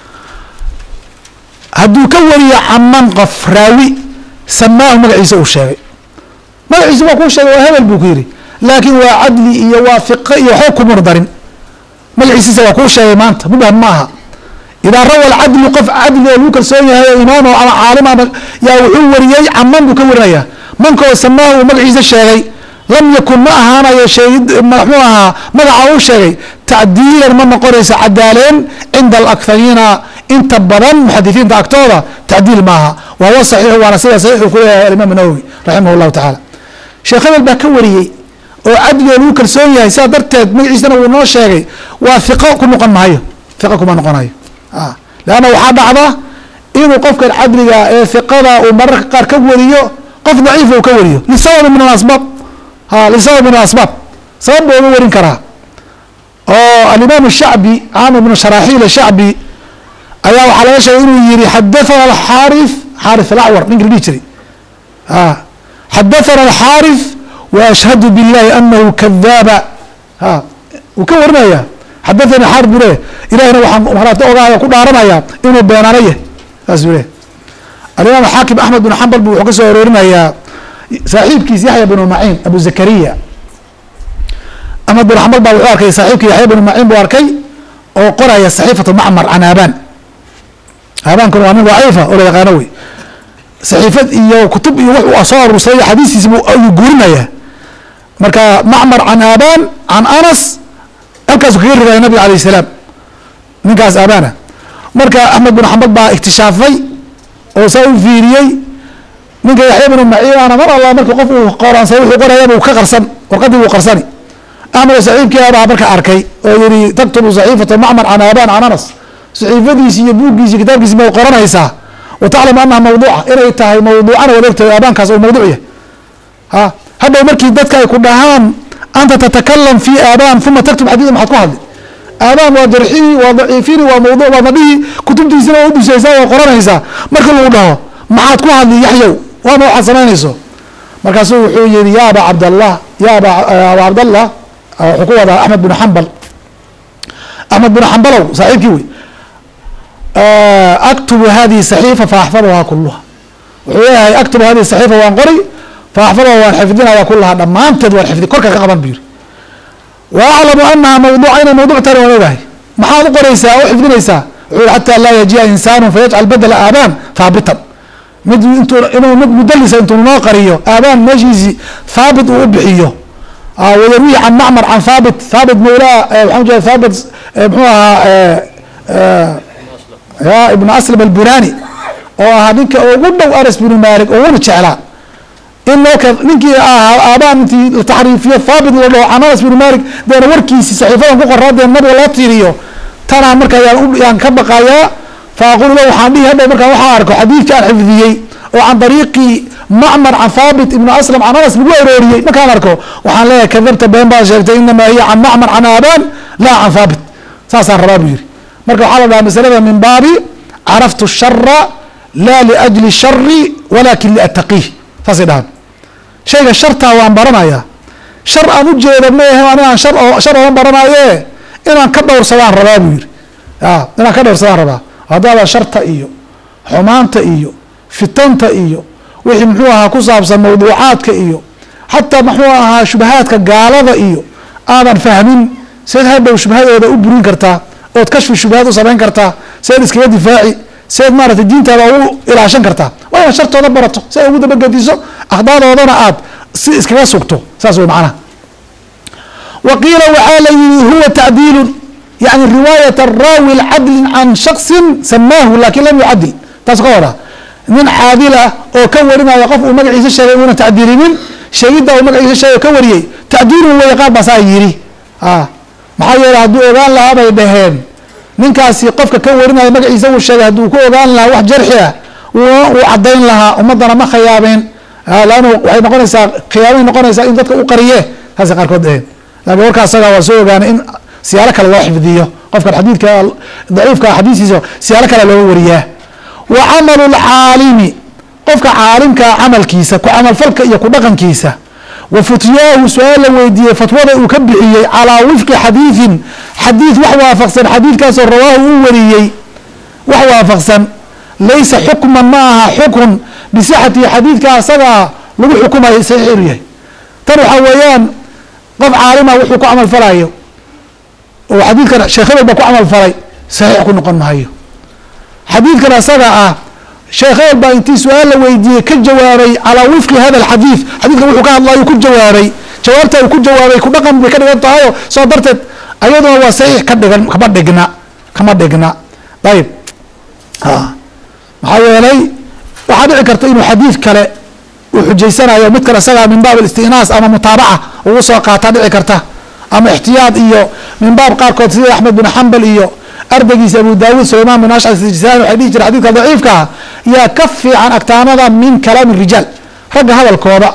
هدو كوري عمن قف راوي سماه مقعيس الشافعي مقعيس وكل شيء وهذا البوكيري لكن وعدلي يوافق يحكم مرضر مقعيس وكل شيء ما انت مبهم معها إذا روى العدل قف عدل ولو كرسوني هي إمام أو عالم يا وحوري عمن بكوريا من كو سماه مقعيز الشيء لم يكن معها أنا يا شهيد محموها مقعه شيء تعديلا من قريس عدالين عند الأكثرين انت بدن محدثين دكتورة تعديل معها وهو صحيح وانا سيدة صحيح وكل الإمام النووي رحمه الله تعالى شيخنا البكوري وعدل ولو كرسوني هي سادرتد مقعيز أنا ونو شيء وثقة كل نقن معي ثقة كما نقن معي آه. لأنه waxaa dhacda inuu qofka cadliga ee fiqada uu mararka qaar ka wariyo qof daciif uu ka wariyo lisabab min al-asbab ha lisabab min al-asbab sabab uu warin karaa oo al-imam ash-sha'bi aanu min sharaahil ash-sha'bi ayaa waxa laga sheegay inuu yiri hadathana al-harith harith al-a'war ninka dhijri ha hadathana al-harith wa ashhadu billahi annahu kadhaba ha uu ka warinaya حدثني حرب له إلهنا وحن مرات أوجاه يكون عرمايا إنه بيانانية أزوله اليوم الحاكم أحمد بن حنبل بوحكسه ورورنا يا صاحب كيس يحيى بن معين أبو زكريا أحمد بن حنبل بوحكي صاحب يحيى بن معين بواركي وقرأ يا صحيفة معمر عن أبان أبان كانوا عاملين ضعيفة ولا يقانوي صحيفة إياه وكتب إياه وأصار وصية حديث اسمه يقولنا يا مركا معمر عن أبان عن أنس halkaas ku riday nabi kaleey salaam ninkaas abaana marka Ahmed bin Hanbal baa iktishaafay oo soo fiiriyay ninka Yahya ibn Ma'in ana mar Allah markii qof uu qoran say wuxuu qorayay uu ka qarsan warqadii uu qarsani Ahmed saxiibkii ayaa marka arkay oo yiri taktubu saxiifatu Ma'mar an Aban an Anas saxiifadiisi iyo buugiisi kitaabkiisi ma qoranaysa oo taclam annaha mawduuca inay tahay mawduucan wadaagtay abaankaas oo mawduuc yahay ha hadda markii dadka ay ku dhahaan أنت تتكلم في آبان ثم تكتب حديث ما حتكون هذا آبان وجرحي وضعيفين وموضوع وضبيه كتب دي سنة ودي سيسا وقرآن هيسا مركز الله ما حتكون هذا يحيو وما حسنان يسو مركز سوحي يا أبا عبد الله يا أبا عبد الله حقوة أحمد بن حنبل أحمد بن حنبل صحيح كيوي أكتب هذه الصحيفة فأحفظها كلها أكتب هذه الصحيفة وأنقري فأحفظها والحفظنا وكلها لما أنتد والحفظ كل كقبل بير وأعلم أنها موضوعين موضوع ترى ولا ما حاضر قريسا أو حفظنيسا حتى لا يجيء إنسان فيجعل بدل آبان ثابتا مد أنتم إنه مدلس أنتم ناقريه آبان مجلسي ثابت وأبحيه آه ويروي عن معمر عن ثابت ثابت مولاه محمد ثابت محوها آه آه يا ابن أسلم البراني وهذيك وقلنا وأرس بن مالك وقلنا شعلا إنه كنيكي آبان في التحريفية ثابت ولا عن أنس بن مالك ده وركيسي صحيفة وقرر ده النبي الله تيريو ترى مركا يعني كبقى يا فأقول له حامدي هذا مركا وحارك حديث كان حفظيي وعن طريق معمر عن ثابت ابن أسلم عن أنس بن أروري ما كان أركو وحان لا كذبت بين باشرت إنما هي عن معمر عن آبان لا عن ثابت ساسا الربابي مركا حالة مسألة من باب عرفت الشر لا لأجل الشر ولكن لأتقيه فصدان شيء الشرط وان برنايا شر أن أجيب منه أنا شر شر وان برنايا إن أن كدور سواء الربابي آه إن أن كدور سواء الربابي هذا شرط إيو حمانت إيو فتنت إيو وحي محوها كصابصا موضوعات إيو حتى محوها شبهات كقالة إيو أنا فاهمين سيد هذا وشبهات هذا أبرين كرتا أو تكشف الشبهات وصابين كرتا سيد اسكيا دفاعي سيد مارة الدين تبعه إلى عشان كرتا وأنا شرط هذا برته سيد وده بقى ديسو أحضار وضنا آب اسكيا سكتو ساسوي معنا وقيل وعالي هو تعديل يعني رواية الراوي العدل عن شخص سماه لكن لم يعدل تصغره من عادلة أو كورنا يقف ومقعيس الشيء ونا تعديل من شهيد أو مقعيس الشيء كوري تعديل هو يقال بصايري آه محايا هدو أغان لها بيدهين من كاسي قفك كورنا مقعيس الشيء هدو كو أغان لها واحد جرحها وعدين لها ومدنا ما خيابين آه لأنه وحي نقول إنسا خيابين نقول إنسا إن ذاتك أقريه هذا قاركود دهين لكن وركا صغا وسوء يعني إن سيالك الله حفظيه قفك الحديث ضعيف كحديث سيالك الله ورياه وعمل العالم قفك عالم كعمل كيسة كعمل فلك يكون دقن كيسة وفتياه سؤال ويديه فتوى يكبحيه على وفق حديث حديث وحوى فقسا حديث كاس رواه وريي وحوى فقسا ليس حكما معها حكم بصحة حديث كاسا لو حكمه سيحيريه ترى حويان قف عالمه وحكو عمل فلايه وحديث كان شيخ بكو عمل فلاي صحيح كن نقول معيه حديث كان سبعة شيخ با انتي سؤال ويدي كجواري على وفق هذا الحديث حديث وحو كان الله يكون جواري جوارته يكون جواري كو دقن بكدغنتايو سو درتد ايضا هو صحيح كدغن كما دغنا كما دغنا طيب ها maxaa yeelay waxaa dhici karta inuu xadiid kale uu xujaysanayo mid kale isagaa min baab istinaas ama mutaabaca ugu soo qaata dhici karta ama ixtiyaad iyo min baab qaarkood sida axmed bin xambal iyo ardaygiisa abu daawuud sulaymaan bin ashcas sijisaan waxay dhihi jira xadiidka daciifka ah yaa ka fiican agtaanada min kalaami rijaal ragga hadalkooda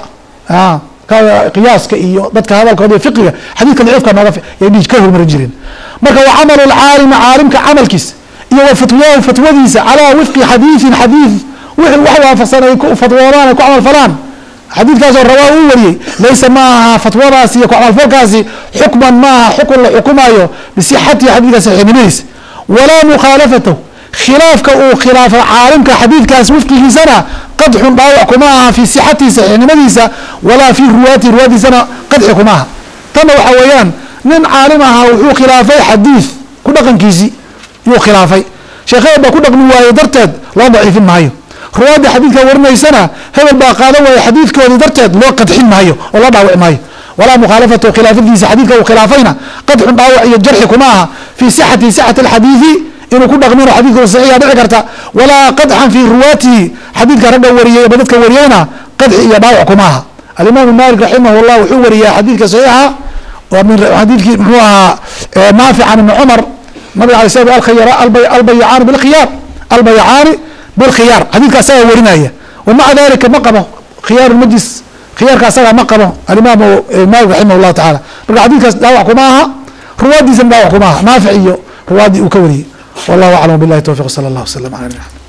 qiyaaska iyo dadka hadalkooda iyo fiqiga xadiidka daciifka nooga yay dhihi ka hormarin jireen marka waa camalu lcaalimi caalimka camalkiisa iyo fatwaahu fatwadiisa calaa wifqi xadiidin xadiid wixii wax waafaqsanay ku fatwoodaan ku camal falaan xadiidkaasoo rawaa uu wariyey laysa maaha fatwadaasi iyo ku camalfalkaasi xukman maaha xukun la xukumaayo bisixatihi xadiidka saxiixnimadiisa walaa mukhaalafatahu khilaafka uu khilaafa caalimka xadiidkaas wifqigiisana qadxun dhaawac kuma aha fii sixatihi saxiixnimadiisa walaa fii ruwaatihi ruwaadiisana qadxi kuma aha tanna waxaa weeyaan nin caalim ahaa wuxuu khilaafay xadiid ku dhaqankiisii yuu khilaafay sheekheed baa ku dhaqmi waaye darteed loo daciifin maayo ruwaadda xadiidka warinaysana hebel baa qaadan waaye xadiidkoodii darteed loo qadxin maayo oo loo dhaawici maayo walaa mukhaalafatu khilaafadiisa xadiidka uu khilaafayna qadxun dhaawac iyo jarxi kuma aha fii sixati sixati alxadiidi inuu ku dhaqmino xadiidkooda saxiixa dhici karta walaa qadxan fii ruwaatihi xadiidka ragga wariyey ama dadka wariyeyna qadxi iyo dhaawac kuma aha alimaamu maalik raximah llah wuxuu wariyaa xadiidka saxiixa waa min xadiidkii muxuu ahaa naafic can ibni cumar nabiga alay slam albayacaani bilkhiyaar albayacaani bilkhiyaar xadiidka asagaa warinaya wamaca dalika ma qabo khiyaar majlis khiyaarka asagaa ma qabo alimaamu maalik raximah llahu tacaala marka xadiidkaas dhaawac kuma aha ruwaadiisana dhaawac kuma aha naafic iyo ruwaadii uu ka wariyey wallahu aclam billahi towfiq sala allah wasalam ala nabina